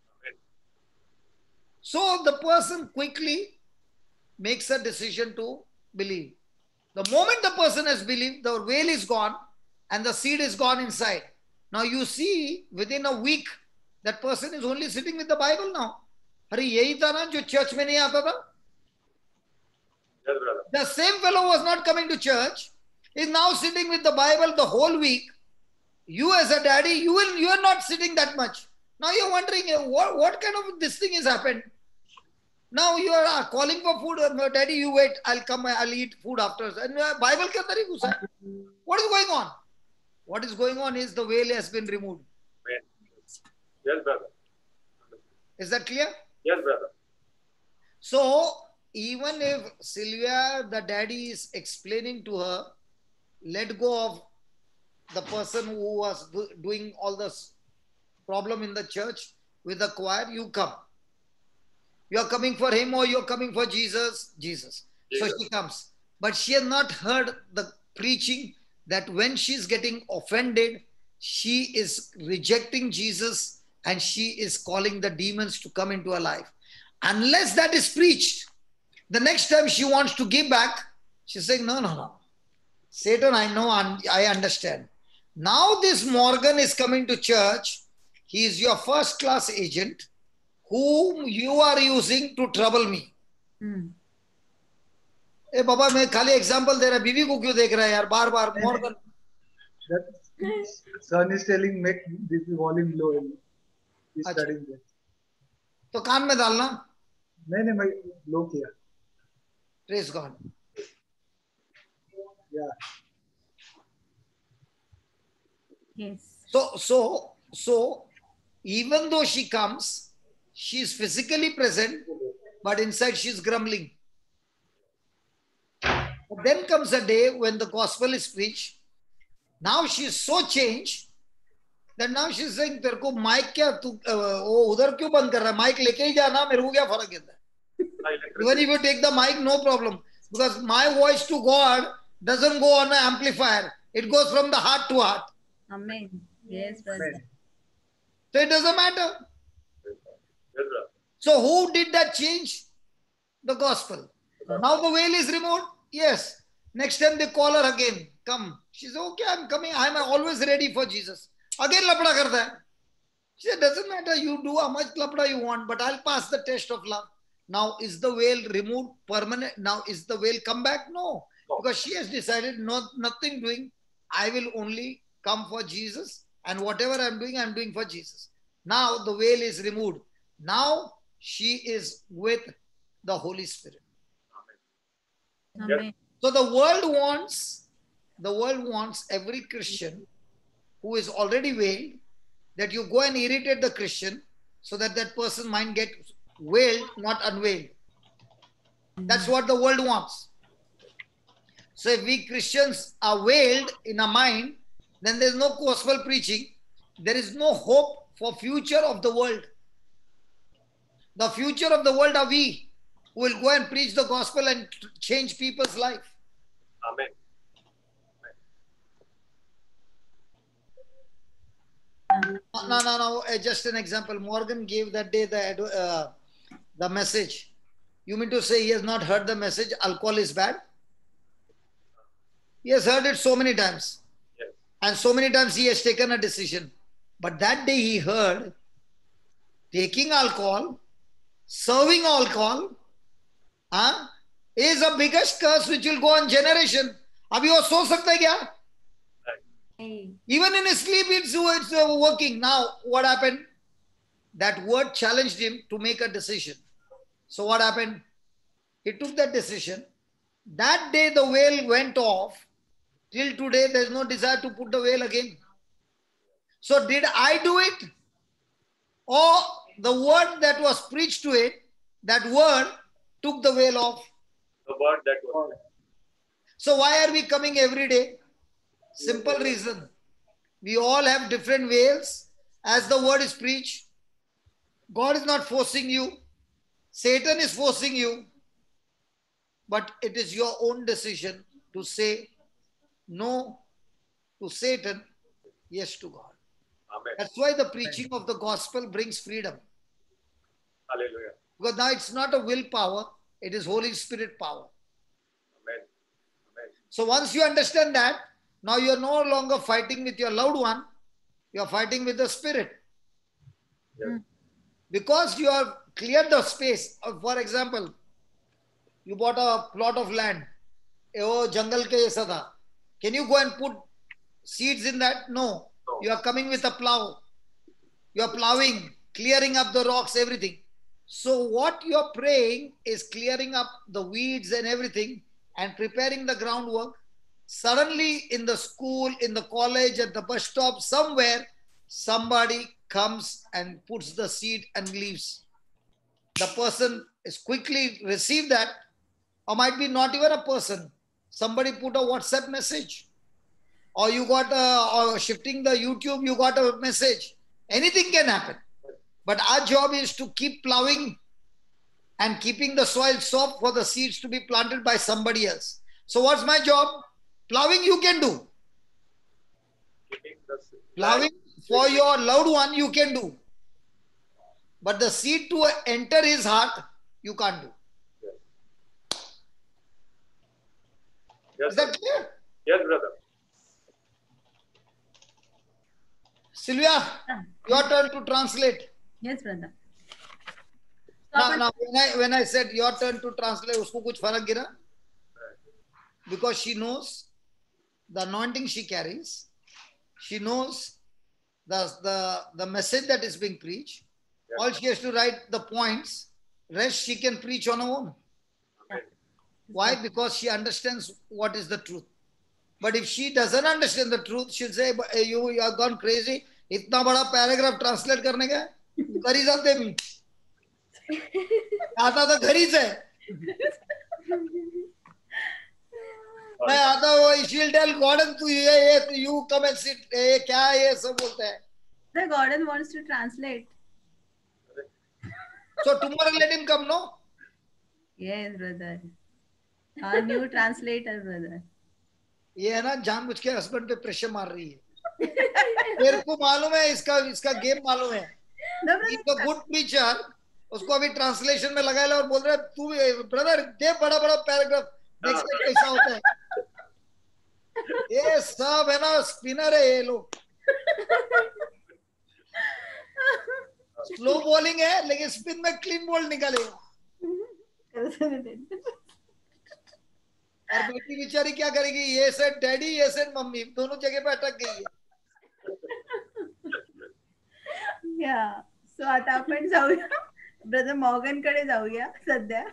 [SPEAKER 2] So the person quickly makes a decision to believe. The moment the person has believed, the veil is gone and the seed is gone inside. Now you see, within a week, that person is only sitting with the Bible now. अरे यही था ना जो church में नहीं आता था.
[SPEAKER 3] Yes, brother.
[SPEAKER 2] The same fellow was not coming to church, is now sitting with the Bible the whole week. You as a daddy, you are not sitting that much. Now you're wondering what kind of this thing has happened. Now you are calling for food. Daddy, you wait. I'll come. I'll eat food after. And Bible के अंदर ही घुसा है. What is going on? What is going on is the veil has been removed.
[SPEAKER 3] Yes, brother.
[SPEAKER 2] Is that clear?
[SPEAKER 3] Yes, brother.
[SPEAKER 2] So even if Sylvia, the daddy, is explaining to her, let go of the person who was doing all this problem in the church with the choir, you come. You are coming for him or you are coming for Jesus? Jesus. So she comes. But she has not heard the preaching that when she is getting offended, she is rejecting Jesus and she is calling the demons to come into her life. Unless that is preached, the next time she wants to give back, she's saying, no. Satan, I know, I understand. Now this Morgan is coming to church. He is your first class agent whom you are using to trouble me. ए बाबा मैं खाली example दे रहा, बीवी को क्यों देख रहा है यार बार-बार Morgan.
[SPEAKER 4] That son is telling make this volume low. He's studying this.
[SPEAKER 2] तो कान में डालना.
[SPEAKER 4] नहीं मैं लो किया.
[SPEAKER 2] Praise God.
[SPEAKER 4] Yeah.
[SPEAKER 1] Yes.
[SPEAKER 2] So even though she comes, she is physically present, but inside she is grumbling. But then comes a day when the gospel is preached. Now she is so changed that now she is saying, तेरे को mic क्या तू उधर क्यों बंद कर रहा है? माइक लेके ही जाना, मेरे को क्या फर्क है? Even if you take the mic, no problem, because my voice to God doesn't go on an amplifier. It goes from the heart to heart.
[SPEAKER 1] Amen. Yes, brother.
[SPEAKER 2] So it doesn't matter.
[SPEAKER 3] Yes, brother.
[SPEAKER 2] So who did that change? The gospel. Now the veil is removed. Yes. Next time they call her again. Come. She says, okay, I'm coming. I'm always ready for Jesus. Again lapda karta hai. She said, doesn't matter. You do how much lapda you want, but I'll pass the test of love. Now is the veil removed permanent? Now is the veil come back? No. Because she has decided nothing doing. I will only come for Jesus. And whatever I'm doing for Jesus. Now the veil is removed. Now she is with the Holy Spirit.
[SPEAKER 1] Amen.
[SPEAKER 2] So the world wants every Christian who is already veiled, that you go and irritate the Christian so that that person's mind get veiled, not unveiled. That's what the world wants. So if we Christians are veiled in our mind, then there's no gospel preaching. There is no hope for future of the world. The future of the world are we who will go and preach the gospel and change people's life.
[SPEAKER 3] Amen.
[SPEAKER 2] No. Just an example. Morgan gave that day the message. You mean to say he has not heard the message? Alcohol is bad. He has heard it so many times.
[SPEAKER 3] Yes.
[SPEAKER 2] And so many times he has taken a decision. But that day he heard taking alcohol, serving alcohol, is the biggest curse which will go on generation. Abhi wo so sakta hai kya? Even in his sleep it's working. Now what happened? That word challenged him to make a decision. So what happened? He took that decision. That day the veil went off. Till today there is no desire to put the veil again. So did I do it? Or the word that was preached to it, that word took the veil off?
[SPEAKER 3] The word that was.
[SPEAKER 2] So why are we coming every day? Simple reason. We all have different veils. As the word is preached, God is not forcing you. Satan is forcing you. But it is your own decision to say no to Satan, yes to God.
[SPEAKER 3] Amen.
[SPEAKER 2] That's why the preaching of the gospel brings freedom.
[SPEAKER 3] Hallelujah.
[SPEAKER 2] Because now it's not a willpower, it is Holy Spirit power.
[SPEAKER 3] Amen. Amen.
[SPEAKER 2] So once you understand that, now you are no longer fighting with your loved one, you are fighting with the Spirit.
[SPEAKER 3] Yes.
[SPEAKER 2] Because you have cleared the space. For example, you bought a plot of land. Oh, jungle ke aisa tha. Can you go and put seeds in that? No.
[SPEAKER 3] No.
[SPEAKER 2] You are coming with a plow. You are plowing, clearing up the rocks, everything. So what you are praying is clearing up the weeds and everything and preparing the groundwork. Suddenly in the school, in the college, at the bus stop, somewhere, somebody comes and puts the seed and leaves. The person is quickly receive that, or might be not even a person. Somebody put a WhatsApp message, or you got or shifting the YouTube, you got a message. Anything can happen. But our job is to keep plowing and keeping the soil soft for the seeds to be planted by somebody else. So what's my job? Plowing you can do.
[SPEAKER 3] Keeping the
[SPEAKER 2] Plowing for your loved one you can do. But the seed to enter his heart, you can't do.
[SPEAKER 3] Yes,
[SPEAKER 2] Is that clear?
[SPEAKER 3] yes, brother.
[SPEAKER 2] Sylvia, your turn to translate.
[SPEAKER 1] Yes, brother.
[SPEAKER 2] Now, when I said your turn to translate, usko kuch farak gira? Because she knows the anointing she carries. She knows the message that is being preached.
[SPEAKER 3] Yes.
[SPEAKER 2] All she has to write the points. Rest she can preach on her own.
[SPEAKER 3] Amen.
[SPEAKER 2] Why? Because she understands what is the truth. But if she doesn't understand the truth, she'll say, you have gone crazy. इतना बड़ा paragraph translate करने का घर ही चलते भी आता तो घर ही से मैं आता वो she'll tell Gordon तू ये you come and sit ये क्या ये सब बोलता है.
[SPEAKER 1] The Gordon wants to translate.
[SPEAKER 2] So tomorrow let him come, no?
[SPEAKER 1] Yes, brother. Our new translator, brother.
[SPEAKER 2] ये है ना जानबूझ के हस्बैंड पे प्रेशर मार रही है. तेरे को मालूम है इसका गेम मालूम है.
[SPEAKER 1] No,
[SPEAKER 2] He's
[SPEAKER 1] brother.
[SPEAKER 2] a good preacher. उसको अभी ट्रांसलेशन में लगाया और बोल रहा है तू ब्रदर दे बड़ा बड़ा पैराग्राफ देख कैसा होता है. ये सब है ना स्पिनर है ये लोग. स्लो बॉलिंग है लेकिन स्पिन में क्लीन बॉल निकालेगा. और बेटी बेचारी क्या करेगी? ये सेड डैडी ये सेड मम्मी दोनों जगह पे अटक गई है.
[SPEAKER 1] Yeah. So आता आपण जाऊया ब्रदर मॉर्गन कडे जाऊया सध्या.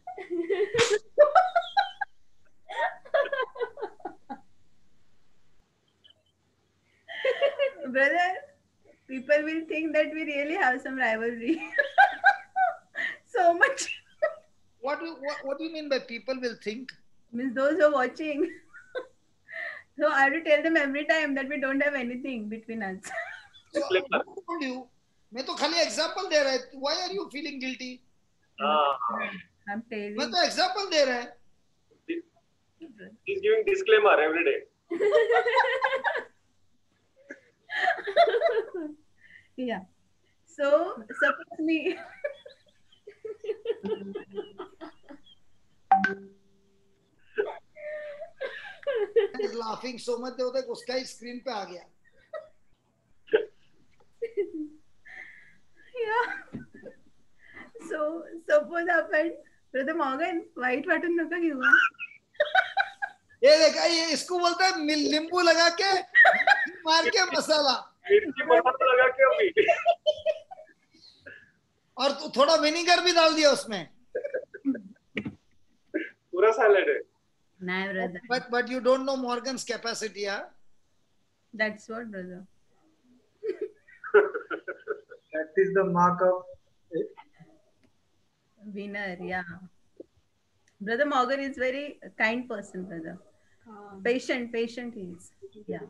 [SPEAKER 1] Brother, people will think that we really have some rivalry. So much.
[SPEAKER 2] What do you mean by people will think?
[SPEAKER 1] Means those who are watching. So I have to tell them every time that we don't have anything between us.
[SPEAKER 2] So, who told you? मैं तो खाली example दे रहा है. Why are you feeling guilty?
[SPEAKER 1] I'm telling.
[SPEAKER 2] मैं तो example दे रहा है.
[SPEAKER 3] He's giving disclaimer every day.
[SPEAKER 1] Yeah. So suppose me.
[SPEAKER 2] He's laughing so much that उसका ही screen पे आ गया.
[SPEAKER 1] Yeah. So suppose आपण ब्रदर मॉर्गन वाईट वाटून नका घेऊ.
[SPEAKER 2] ये देखा, ये इसको बोलता है नींबू लगा के मार के मसाला,
[SPEAKER 3] मिर्ची मसाला लगा के अभी.
[SPEAKER 2] और तो थोड़ा विनेगर भी डाल दिया उसमें.
[SPEAKER 3] पूरा सैलेड है.
[SPEAKER 1] नाही brother.
[SPEAKER 2] But you don't know Morgan's capacity, huh?
[SPEAKER 1] That's what brother.
[SPEAKER 4] That is the mark of
[SPEAKER 1] Winner, yeah. Brother Morgan is very kind person, brother. Patient he is. Yeah.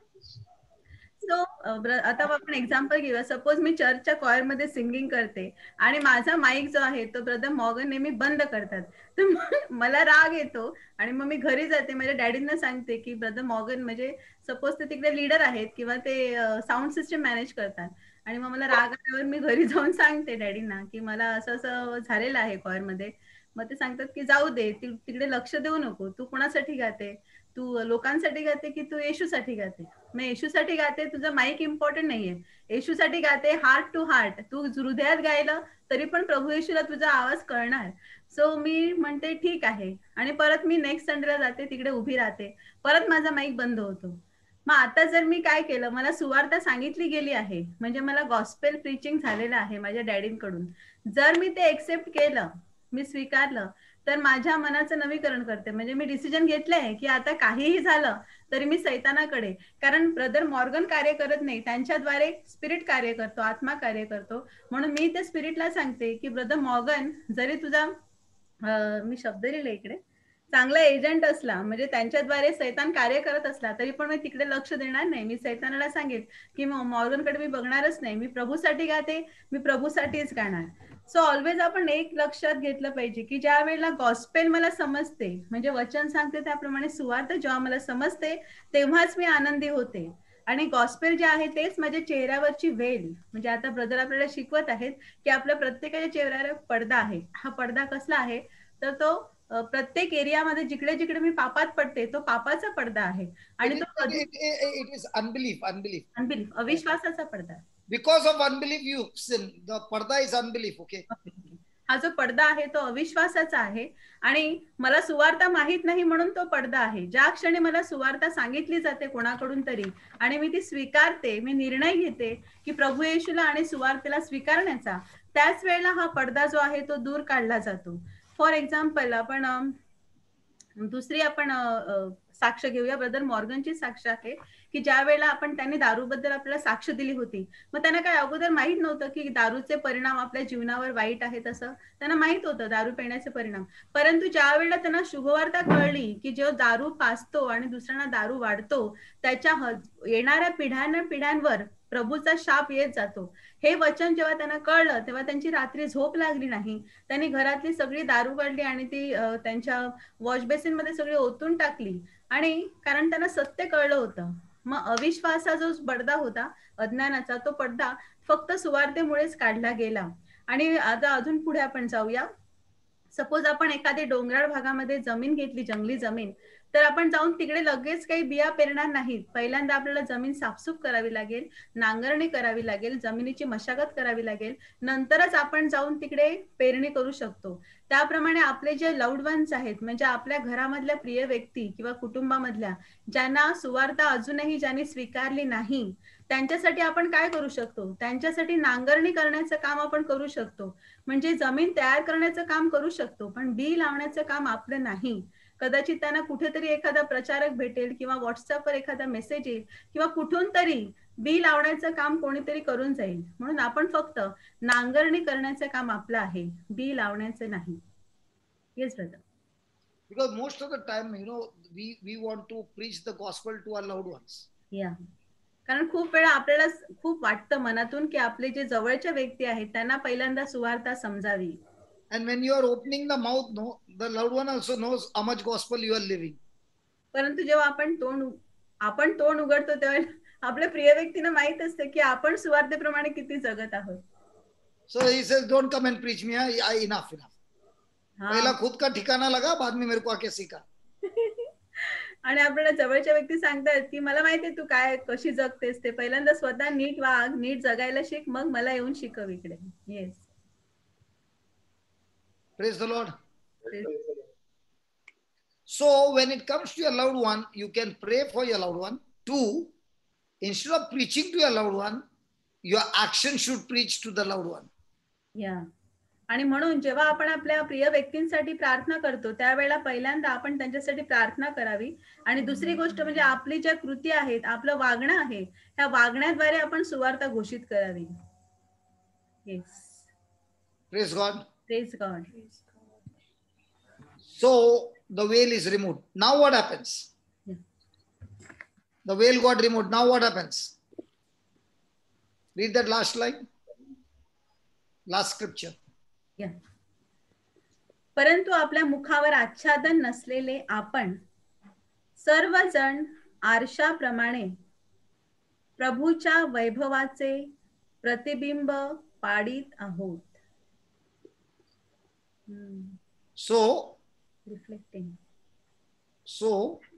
[SPEAKER 1] So आता आपण example घेऊया. Suppose मी चर्चच्या choir मध्ये singing करते आणि माझा mike जो आहे तो ब्रदर मॉर्गन नेहमी बंद करतात, तर मला राग येतो आणि मग मी घरी जाते, माझ्या डॅडींना सांगते की ब्रदर मॉर्गन, म्हणजे सपोज ते तिकडे लीडर आहेत किंवा ते साऊंड सिस्टम मॅनेज करतात, आणि मग मला राग आल्यावर मी घरी जाऊन सांगते डॅडींना की मला असं असं झालेलं आहे कॉयर मध्ये. मग ते सांगतात की जाऊ दे, तिकडे लक्ष देऊ नको, तू कोणासाठी गाते, तू लोकांसाठी गाते की तू येशूसाठी गाते. मग येशूसाठी गाते, तुझं माईक इम्पॉर्टंट नाहीये, येशूसाठी गाते, हार्ट टू हार्ट, तू हृदयात गायलं तरी पण प्रभू येशूला तुझा आवाज कळणार. सो मी म्हणते ठीक आहे, आणि परत मी नेक्स्ट संडेला जाते, तिकडे उभी राहते, परत माझा माईक बंद होतो. मग आता जर मी काय केलं, मला सुवार्ता सांगितली गेली आहे, म्हणजे मला गॉस्पेल प्रीचिंग झालेलं आहे माझ्या डॅडींकडून, जर मी ते एक्सेप्ट केलं, मी स्वीकारलं, तर माझ्या मनाचं नवीकरण करते. म्हणजे मी डिसिजन घेतलंय की आता काहीही झालं तरी मी सैतानाकडे, कारण ब्रदर मॉर्गन कार्य करत नाही, त्यांच्याद्वारे स्पिरिट कार्य करतो, आत्मा कार्य करतो. म्हणून मी त्या स्पिरिटला सांगते की ब्रदर मॉर्गन जरी तुझा मी शब्द लिहिले इकडे, चांगला एजंट असला, म्हणजे त्यांच्याद्वारे सैतान कार्य करत असला, तरी पण मी तिकडे लक्ष देणार नाही. मी सैतानाला सांगेल की मॉर्गनकडे मी बघणारच नाही, मी प्रभूसाठी गाते, मी प्रभूसाठीच गाणार. सो ऑलवेज आपण एक लक्षात घेतलं पाहिजे की ज्या वेळेला गॉस्पेल मला समजते, म्हणजे वचन सांगते त्याप्रमाणे सुवार्थ जेव्हा मला समजते, तेव्हाच मी आनंदी होते. आणि गॉस्पेल जे आहे तेच माझ्या चेहऱ्यावरची वेल, म्हणजे आता ब्रदर आपल्याला शिकवत आहेत की आपल्या प्रत्येकाच्या चेहऱ्यावर पडदा आहे. हा पडदा कसला आहे, तर तो प्रत्येक एरियामध्ये जिकडे जिकडे मी पापात पडते, तो पापाचा पडदा आहे. आणि तो
[SPEAKER 2] It is unbelief.
[SPEAKER 1] अनबिलीफ, अविश्वासाचा पडदा.
[SPEAKER 2] Because of unbelief you sin. The parda is unbelief, okay?
[SPEAKER 1] हा जो पडदा आहे तो अविश्वासाचा आहे, आणि मला सुवार्ता माहित नाही म्हणून तो पडदा आहे. ज्या क्षणी मला सुवार्ता सांगितली जाते कोणाकडून तरी, आणि मी ती स्वीकारते, मी निर्णय घेते की प्रभू येशूला आणि सुवार्तेला स्वीकारण्याचा, त्याच वेळेला हा पडदा जो आहे तो दूर काढला जातो. फॉर एक्झाम्पल आपण दुसरी आपण साक्ष घेऊया. ब्रदर मॉर्गनची साक्ष आहे की ज्या वेळेला आपण त्यांनी दारूबद्दल आपल्याला साक्ष दिली होती, मग त्यांना काय अगोदर माहित नव्हतं की दारूचे परिणाम आपल्या जीवनावर वाईट आहेत, असं त्यांना माहित होतं दारू पिण्याचे परिणाम. परंतु ज्या वेळेला त्यांना शुभवार्ता कळली की जो दारू पाजतो आणि दुसऱ्यांना दारू वाढतो, त्याच्या येणाऱ्या पिढ्यांवर प्रभूचा शाप येत जातो, हे वचन जेव्हा त्यांना कळलं, तेव्हा त्यांची रात्री झोप लागली नाही. त्यांनी घरातली सगळी दारू काढली आणि ती त्यांच्या वॉश बेसिन मध्ये सगळी ओतून टाकली, आणि कारण त्यांना सत्य कळलं होतं. मग अविश्वासा जो पडदा होता, अज्ञानाचा, तो पडदा फक्त सुवार्तेमुळेच काढला गेला. आणि आता अजून पुढे आपण जाऊया. सपोज आपण एखाद्या डोंगराळ भागामध्ये जमीन घेतली, जंगली जमीन, तर आपण जाऊन तिकडे लगेच काही बिया पेरणार नाहीत. पहिल्यांदा आपल्याला जमीन साफसूफ करावी लागेल, नांगरणी करावी लागेल, जमिनीची मशागत करावी लागेल, नंतरच आपण जाऊन तिकडे पेरणी करू शकतो. त्याप्रमाणे आपले जे लव्ड वन्स आहेत, म्हणजे आपल्या घरामधल्या प्रिय व्यक्ती किंवा कुटुंबामधल्या ज्यांना सुवार्ता अजूनही ज्यांनी स्वीकारली नाही, त्यांच्यासाठी आपण काय करू शकतो, त्यांच्यासाठी नांगरणी करण्याचं काम आपण करू शकतो. म्हणजे जमीन तयार करण्याचं काम करू शकतो, पण बी लावण्याचं काम आपलं नाही. कदाचित त्यांना कुठेतरी एखादा प्रचारक भेटेल किंवा व्हॉट्सअपवर एखादा मेसेज येईल किंवा कुठून तरी बी लावण्याचं काम कोणीतरी करून जाईल. म्हणून आपण फक्त नांगरणी करण्याचं काम आपलं आहे, बी लावण्याचं नाही. Yes brother.
[SPEAKER 2] Because most of the time, we want to preach the gospel to our loved ones.
[SPEAKER 1] या, कारण खूप वेळा आपल्याला खूप वाटतं मनातून की आपले जे जवळच्या व्यक्ती आहेत त्यांना पहिल्यांदा सुवार्ता समजावी.
[SPEAKER 2] And when you are opening the mouth, the loved one also knows how much gospel you are living.
[SPEAKER 1] परंतु जेव्हा आपण तोंड उघडतो तेव्हा आपल्या प्रिय व्यक्तींना माहित असतं की आपण सुवार्तेप्रमाणे किती जगत आहोत.
[SPEAKER 2] So he says, don't come and preach me. Enough. पहला खुद का ठिकाना लगा, बाद में मेरे को आके सीखा.
[SPEAKER 1] आणि आपल्याला जवळच्या व्यक्ती सांगतात की मला माहितीये तू काय कशी जगतेस ते, पहिल्यांदा स्वतः नीट वाग, नीट जगायला शिक, मग मला येऊन शिकव इकडे. Yes.
[SPEAKER 2] Praise the Lord. So when it comes to your loved one, you can pray for your loved one. 2, instead of preaching to your loved one, your action should preach to the loved one.
[SPEAKER 1] या आणि म्हणून जेव्हा आपण आपल्या प्रिय व्यक्तींसाठी प्रार्थना करतो त्यावेळेला पहिल्यांदा आपण त्यांच्यासाठी प्रार्थना करावी, आणि दुसरी गोष्ट म्हणजे आपली ज्या कृती आहेत, आपलं वागणं आहे, ह्या वागण्याद्वारे आपण सुवार्ता घोषित करावी. Yes.
[SPEAKER 2] Praise God.
[SPEAKER 1] Praise God.
[SPEAKER 2] So the veil is removed. Now what happens? The veil got removed. Now what happens? Read that last line. Last scripture.
[SPEAKER 1] परंतु आपल्या मुखावर आच्छादन नसलेले आपण सर्वजण आरशाप्रमाणे प्रभूच्या वैभवाचे प्रतिबिंब पाडित आहोत.
[SPEAKER 2] So
[SPEAKER 1] reflecting.
[SPEAKER 2] So,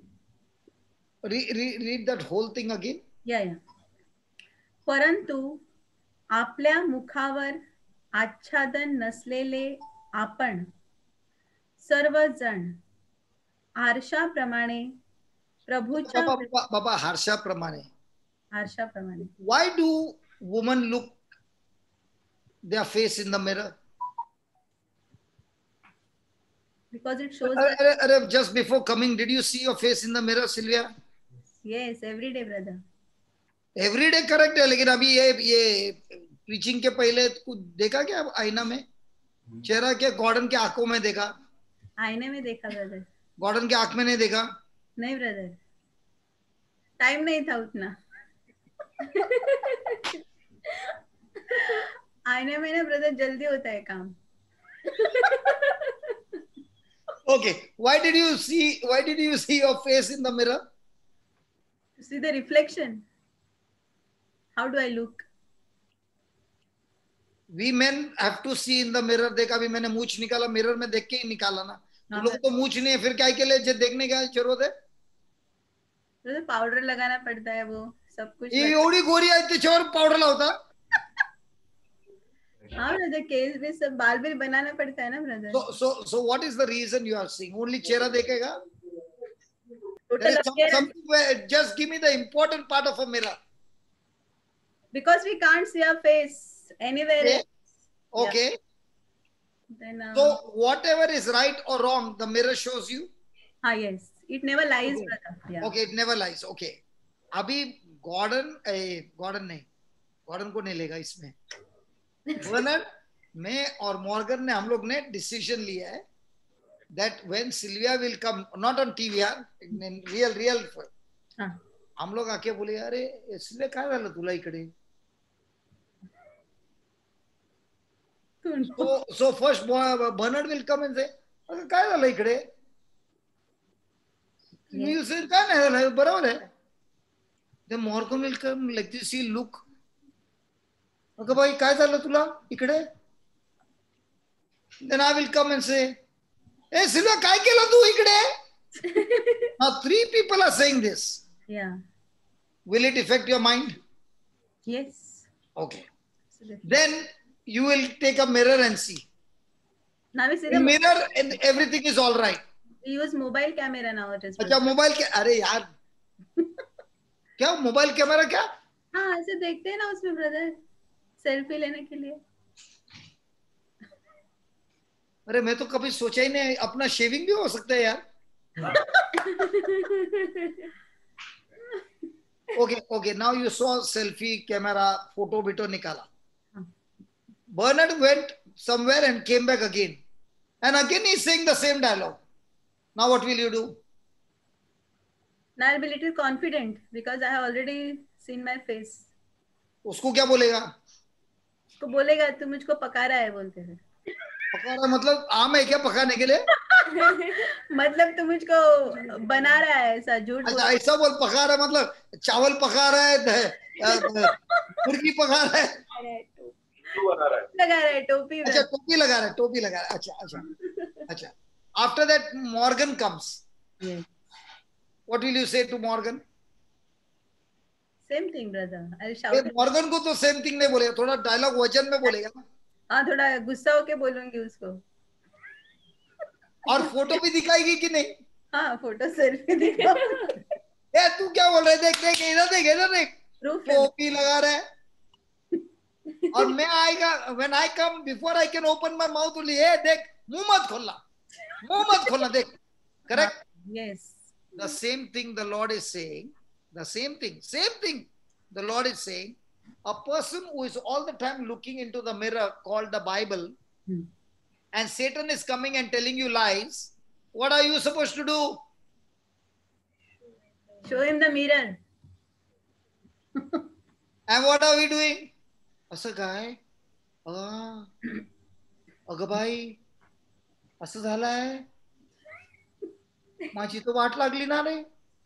[SPEAKER 2] read that whole thing again.
[SPEAKER 1] या परंतु आपल्या मुखावर आच्छादन नसलेले आपण सर्वजण आरशाप्रमाणे प्रभूच्या
[SPEAKER 2] बाबा हारशाप्रमाणे.
[SPEAKER 1] आरशाप्रमाणे.
[SPEAKER 2] Why do women look their face in the mirror?
[SPEAKER 1] Because it shows
[SPEAKER 2] just before coming, did you see your face in the mirror, Sylvia?
[SPEAKER 1] yes, every day brother.
[SPEAKER 2] Every day correct है, लेकिन अभी ये preaching के पहले कुछ देखा क्या आईना में? चेहरा क्या गॉर्डन के आंखों में देखा?
[SPEAKER 1] आईने में देखा ब्रदर.
[SPEAKER 2] गॉर्डन के आंख में नहीं देखा?
[SPEAKER 1] नहीं ब्रदर, टाइम नहीं था उतना. आईने में ना ब्रदर जल्दी होता है काम.
[SPEAKER 2] Okay, why did you see your face in the mirror?
[SPEAKER 1] To see the reflection. How do I look?
[SPEAKER 2] We men have to see in the mirror. देखा भी मैंने मूछ निकाला, मिरर में देख के ही निकाला ना. तुम लोग तो मूछ नहीं है, फिर क्या के लिए देखने का जरूरत है?
[SPEAKER 1] ब्रदर पाउडर लगाना पड़ता है, वो सब कुछ.
[SPEAKER 2] ये एवढी गोरी आहे त्याच्यावर पावडर लावता?
[SPEAKER 1] हाँ ब्रदर, केस भी सब बाल भी बनाना पड़ता है ना brother.
[SPEAKER 2] So what is the reason you are seeing? Only चेहरा देखेगा? Just give me the important part of a mirror.
[SPEAKER 1] Because we can't see our face anywhere else.
[SPEAKER 2] Okay.
[SPEAKER 1] Yeah. Then,
[SPEAKER 2] so whatever is right or wrong, the mirror shows you?
[SPEAKER 1] Yes. It never lies,
[SPEAKER 2] okay.
[SPEAKER 1] brother. Yeah.
[SPEAKER 2] Okay, it never lies. Okay. अभी Gordon को नहीं लेगा इसमें. Bernard, मैं और Morgan ने, हम लोग ने डिसीजन लिया है that when Sylvia will come, not on TV, in real हम लोग आके बोले अरे सिल्विया काय झालं तुला इकडे. So first Bernard will come and say अरे काय झालं इकडे. You will say काय नाही झालं, बरोबर आहे. Then Morgan will come like this, he'll look. अगं बाई काय झालं तुला इकडे. Then I will come and say, hey Sylvia काय केलं तू इकडे. Now 3 people are saying this.
[SPEAKER 1] Yeah.
[SPEAKER 2] Will it affect your mind?
[SPEAKER 1] Yes.
[SPEAKER 2] Okay. Then you will take a mirror and see.
[SPEAKER 1] Now we see
[SPEAKER 2] the mirror and everything is all right.
[SPEAKER 1] We use mobile camera nowadays.
[SPEAKER 2] अच्छा mobile के, अरे यार क्या mobile camera क्या?
[SPEAKER 1] हाँ ऐसे देखते हैं ना उसमें ब्रदर, सेल्फी लेने के लिए.
[SPEAKER 2] अरे मैं तो कभी सोचा ही नहीं, अपना शेविंग भी हो सकता है यार. Okay, now you saw selfie camera, photo video निकाला. Bernard went somewhere and came back again. And again he's saying the same dialogue. Now what will you do?
[SPEAKER 1] Now I'll be little confident because I have already seen my face.
[SPEAKER 2] उसको क्या बोलेगा?
[SPEAKER 1] उसको बोलेगा तू मुझको पका रहा है बोलते हैं.
[SPEAKER 2] पका रहा मतलब आम है क्या पकाने के लिए?
[SPEAKER 1] मतलब तू मुझको बना रहा है ऐसा झूठ
[SPEAKER 2] अच्छा
[SPEAKER 1] बोल।
[SPEAKER 2] ऐसा बोल, पका रहा है मतलब चावल पका रहा है, मुर्गी पका रहा है,
[SPEAKER 3] तू बना रहा है.
[SPEAKER 1] लगा रहा है टोपी
[SPEAKER 2] अच्छा
[SPEAKER 1] में।
[SPEAKER 2] टोपी लगा रहा है, टोपी लगा रहा है, अच्छा अच्छा अच्छा. After that Morgan comes.
[SPEAKER 1] Yes.
[SPEAKER 2] What will you say to Morgan?
[SPEAKER 1] Same thing, brother. I'll shout.
[SPEAKER 2] ये मॉर्गन को तो सेम थिंग नहीं बोलेगा, थोड़ा डायलॉग वचन में बोलेगा ना.
[SPEAKER 1] हाँ, थोड़ा गुस्सा होके बोलूंगी उसको।
[SPEAKER 2] और फोटो भी दिखाएगी कि नहीं?
[SPEAKER 1] हाँ, फोटो सेल्फी दिखा।
[SPEAKER 2] ए तू क्या बोल रहा है, देख देख इधर देख
[SPEAKER 1] Proof है।
[SPEAKER 2] टोपी लगा रहा है. और मैं आएगा, when I come, before I can open my mouth only, ए देख मुंह मत खोलना, देख. Correct?
[SPEAKER 1] Yes.
[SPEAKER 2] The same thing the Lord is saying, the same thing the Lord is saying. A person who is all the time looking into the mirror called the Bible, and Satan is coming and telling you lies, what are you supposed to do?
[SPEAKER 1] Show him the mirror.
[SPEAKER 2] And what are we doing? असं काय? अगं by, असं झालंय, माझी तो वाट लागली ना रे.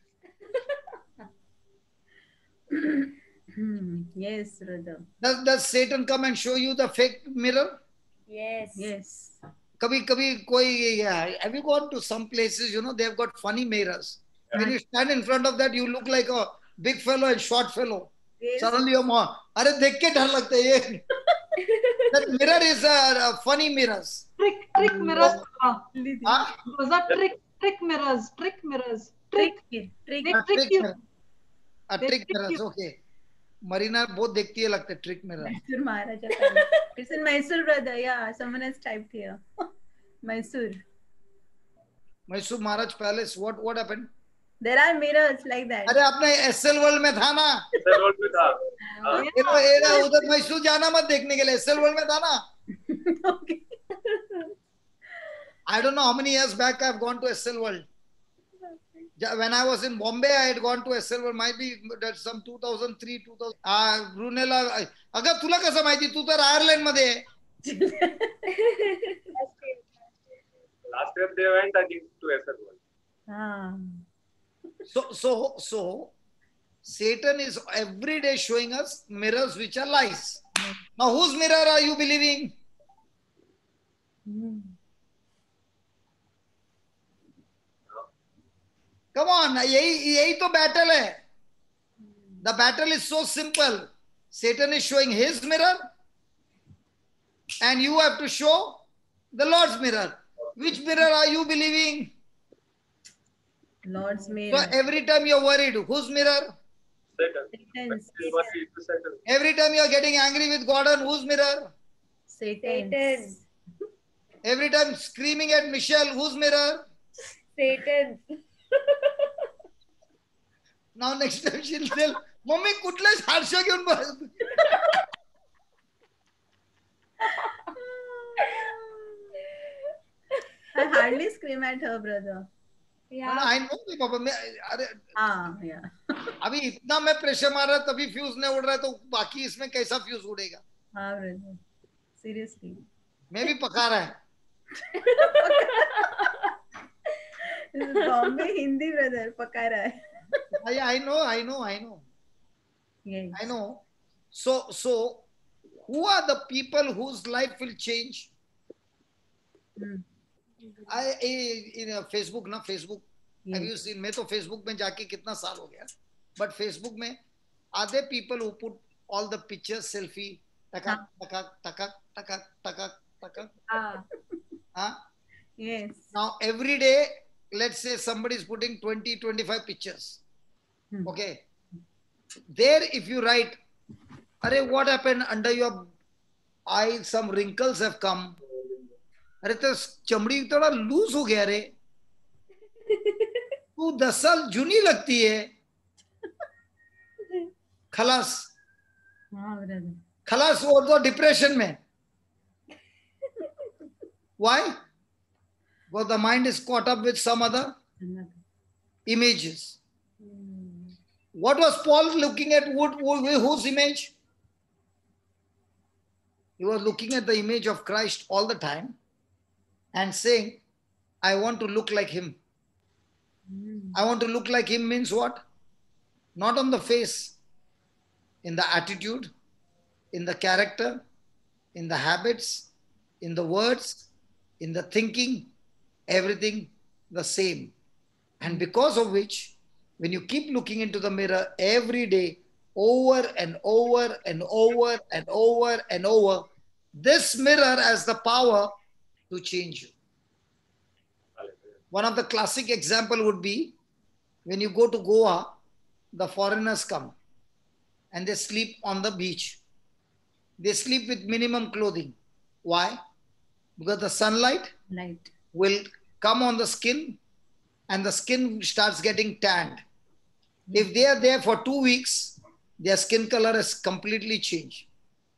[SPEAKER 1] Yes, brother.
[SPEAKER 2] Does Satan come and show you the fake mirror?
[SPEAKER 5] Yes.
[SPEAKER 1] Yes.
[SPEAKER 2] कभी कोई, have you gone to some places, they've got funny mirrors. When you stand in front of that, you look like a big fellow and short fellow.
[SPEAKER 1] Yes.
[SPEAKER 2] Suddenly you're more, अरे देख के डर लगता है ये. That mirror is funny mirrors.
[SPEAKER 6] Trick mirrors.
[SPEAKER 2] हाँ?
[SPEAKER 6] Those are trick mirrors. Trick.
[SPEAKER 1] Trick.
[SPEAKER 6] They
[SPEAKER 2] trick
[SPEAKER 6] trick you.
[SPEAKER 2] mirror.
[SPEAKER 6] They
[SPEAKER 2] Trick
[SPEAKER 6] trick
[SPEAKER 2] mirrors,
[SPEAKER 6] you.
[SPEAKER 2] okay. Marina बहुत देखती है लगता है trick mirror.
[SPEAKER 1] Mysore Maharaja. It's in Mysore, brother. Yeah, someone has typed here. Mysore.
[SPEAKER 2] Mysore Maharaj Palace. What happened?
[SPEAKER 1] There are mirrors like that.
[SPEAKER 2] अरे आपने SL World में था ना?
[SPEAKER 3] SL World में था. हाँ.
[SPEAKER 2] ये उधर मैसूर जाना मत देखने के लिए, SL World में था ना?
[SPEAKER 1] Okay.
[SPEAKER 2] I don't know how many years back I've gone to SL World. When I was in Bombay, I had gone to SL World. Might be some 2003, 2000. Brunella. अगं तुला कसं माहिती? तू तर आयर्लंड मध्ये आहे.
[SPEAKER 3] Last year they went, I think, to SL World.
[SPEAKER 1] Ah.
[SPEAKER 2] So Satan is every day showing us mirrors which are lies. Now whose mirror are you believing? Come on, यही तो battle है. The battle is so simple. Satan is showing his mirror, and you have to show the Lord's mirror. Which mirror are you believing?
[SPEAKER 1] Lord's
[SPEAKER 2] So
[SPEAKER 1] mirror.
[SPEAKER 2] every time you're worried, whose mirror?
[SPEAKER 3] Satan.
[SPEAKER 1] Satan's.
[SPEAKER 3] Satan.
[SPEAKER 2] Every time you're getting angry with God, on whose mirror?
[SPEAKER 1] Satan's.
[SPEAKER 2] Every time screaming at Michelle, whose mirror?
[SPEAKER 5] Satan.
[SPEAKER 2] Now next time she'll tell, Mommy, कुठलेच हारशा घेऊन बस.
[SPEAKER 1] I hardly scream at her, brother.
[SPEAKER 5] Yeah.
[SPEAKER 2] I know कि पापा मैं अरे
[SPEAKER 1] Ah, yeah.
[SPEAKER 2] अभी इतना मैं प्रेशर मार रहा तभी फ्यूज नहीं उड़ रहा है, तो बाकी इसमें कैसा फ्यूज उड़ेगा?
[SPEAKER 1] हाँ, brother. Seriously.
[SPEAKER 2] मैं भी पका रहा है.
[SPEAKER 1] This is Bombay Hindi, brother. पका रहा है.
[SPEAKER 2] I know.
[SPEAKER 1] Yes.
[SPEAKER 2] I know. So who are the people whose life will change?
[SPEAKER 1] Hmm.
[SPEAKER 2] In Facebook ना, Facebook. Have you seen? मैं तो Facebook में जाके कितना साल हो गया. But Facebook में are there people who put all the pictures selfie? Takak, takak, takak, takak, takak, takak. Huh?
[SPEAKER 1] Yes.
[SPEAKER 2] Now every day, let's say somebody is putting 20, 25 pictures. Okay. There, if you write, "Arey, what happened under your eye? Some wrinkles have come. अरे तो चमड़ी थोड़ा loose हो गया रे. तू 10 साल जूनी लगती है. खलास.
[SPEAKER 1] हाँ, brother.
[SPEAKER 2] खलास वो तो डिप्रेशन में. Why? Because the mind is caught up with some other images. What was Paul looking at? Whose image? He was looking at the image of Christ all the time and saying, I want to look like him. I want to look like him means what? Not on the face, in the attitude, in the character, in the habits, in the words, in the thinking, everything the same. And because of which, when you keep looking into the mirror every day, over and over and over and over and over, this mirror has the power to change you. One of the classic example would be when you go to Goa, the foreigners come and they sleep on the beach. They sleep with minimum clothing. Why? Because the sunlight
[SPEAKER 1] Light.
[SPEAKER 2] will come on the skin and the skin starts getting tanned. If they are there for 2 weeks, their skin color has completely changed.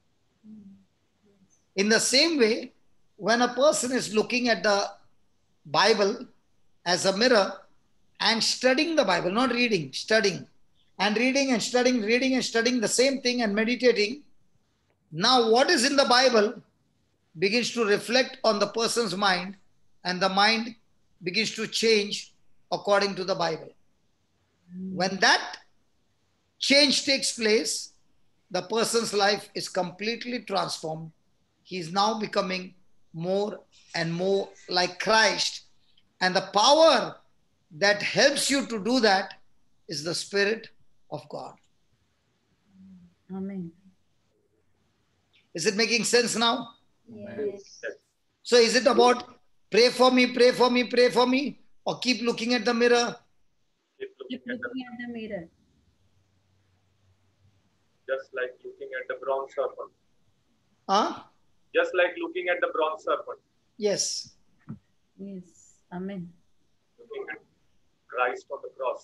[SPEAKER 2] In the same way, when a person is looking at the Bible as a mirror and studying the Bible, not reading, studying, and reading and studying, reading and studying the same thing and meditating, now what is in the Bible begins to reflect on the person's mind, and the mind begins to change according to the Bible. When that change takes place, the person's life is completely transformed. He is now becoming more and more like Christ. And the power that helps you to do that is the Spirit of God.
[SPEAKER 1] Amen.
[SPEAKER 2] Is it making sense now?
[SPEAKER 5] Yes.
[SPEAKER 2] So is it about pray for me, pray for me, pray for me, or keep looking at the mirror?
[SPEAKER 3] Keep
[SPEAKER 1] Keep
[SPEAKER 3] looking at
[SPEAKER 1] looking at the mirror.
[SPEAKER 3] just like looking at the bronze serpent.
[SPEAKER 2] Huh?
[SPEAKER 3] Just like looking at the bronze serpent.
[SPEAKER 2] Yes.
[SPEAKER 1] Yes. Amen.
[SPEAKER 3] Looking at Christ on the cross.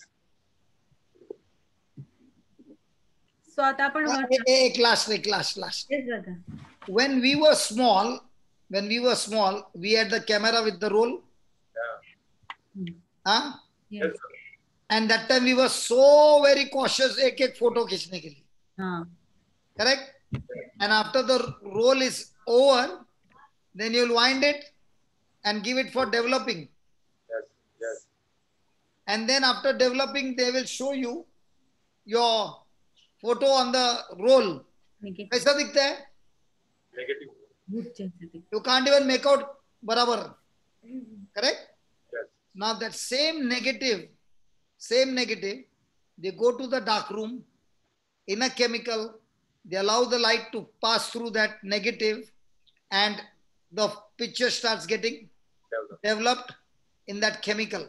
[SPEAKER 1] So आता आपण
[SPEAKER 2] Ek last.
[SPEAKER 1] Yes, brother.
[SPEAKER 2] When we were small, we had the camera with the roll.
[SPEAKER 3] Yeah.
[SPEAKER 2] Huh?
[SPEAKER 1] Yes.
[SPEAKER 3] Yes, sir.
[SPEAKER 2] And that time we were so very cautious, एक photo खींचने के लिए.
[SPEAKER 1] हाँ.
[SPEAKER 2] Correct? And after the roll is over, then you'll wind it and give it for developing.
[SPEAKER 3] Yes. Yes.
[SPEAKER 2] And then after developing, they will show you your photo on the roll.
[SPEAKER 1] Negative.
[SPEAKER 2] कैसा दिखता है?
[SPEAKER 3] Negative.
[SPEAKER 1] Good sensitive.
[SPEAKER 2] You can't even make out बराबर. Correct?
[SPEAKER 3] Yes.
[SPEAKER 2] Now that same negative, they go to the dark room in a chemical, they allow the light to pass through that negative, and the picture starts getting developed in that chemical.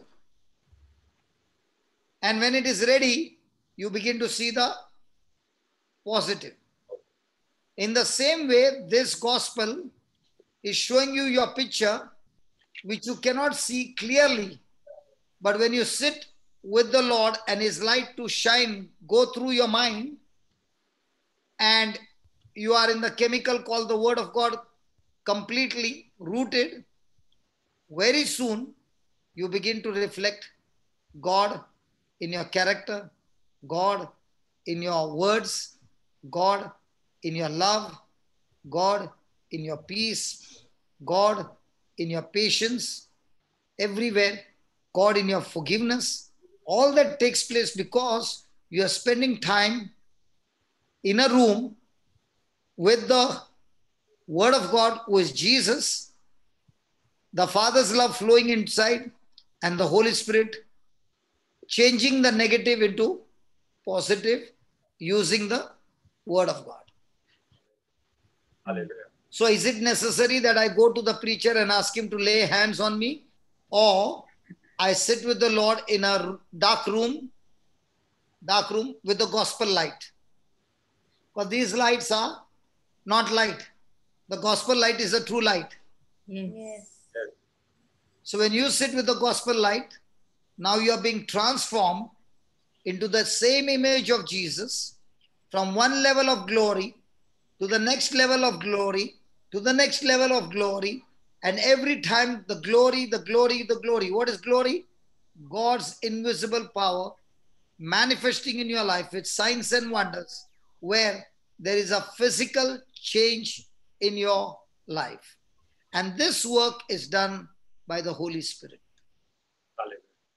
[SPEAKER 2] And when it is ready, you begin to see the positive. In the same way, this gospel is showing you your picture, which you cannot see clearly. But when you sit with the Lord and His light to shine, go through your mind, and you are in the chemical called the Word of God, completely rooted, very soon you begin to reflect God in your character, God in your words, God in your love, God in your peace, God in your patience, everywhere, God in your forgiveness. All that takes place because you are spending time in a room with the Word of God, who is Jesus, the Father's love flowing inside, and the Holy Spirit changing the negative into positive using the Word of God.
[SPEAKER 3] Hallelujah.
[SPEAKER 2] So is it necessary that I go to the preacher and ask him to lay hands on me? Or I sit with the Lord in a dark room with the gospel light? Because these lights are not light. The gospel light is a true light.
[SPEAKER 1] Yes.
[SPEAKER 5] Yes.
[SPEAKER 3] Yes.
[SPEAKER 2] So when you sit with the gospel light, now you are being transformed into the same image of Jesus, from one level of glory to the next level of glory, to the next level of glory. And every time the glory, the glory, the glory. What is glory? God's invisible power manifesting in your life with signs and wonders, where there is a physical change in your life. And this work is done by the Holy Spirit.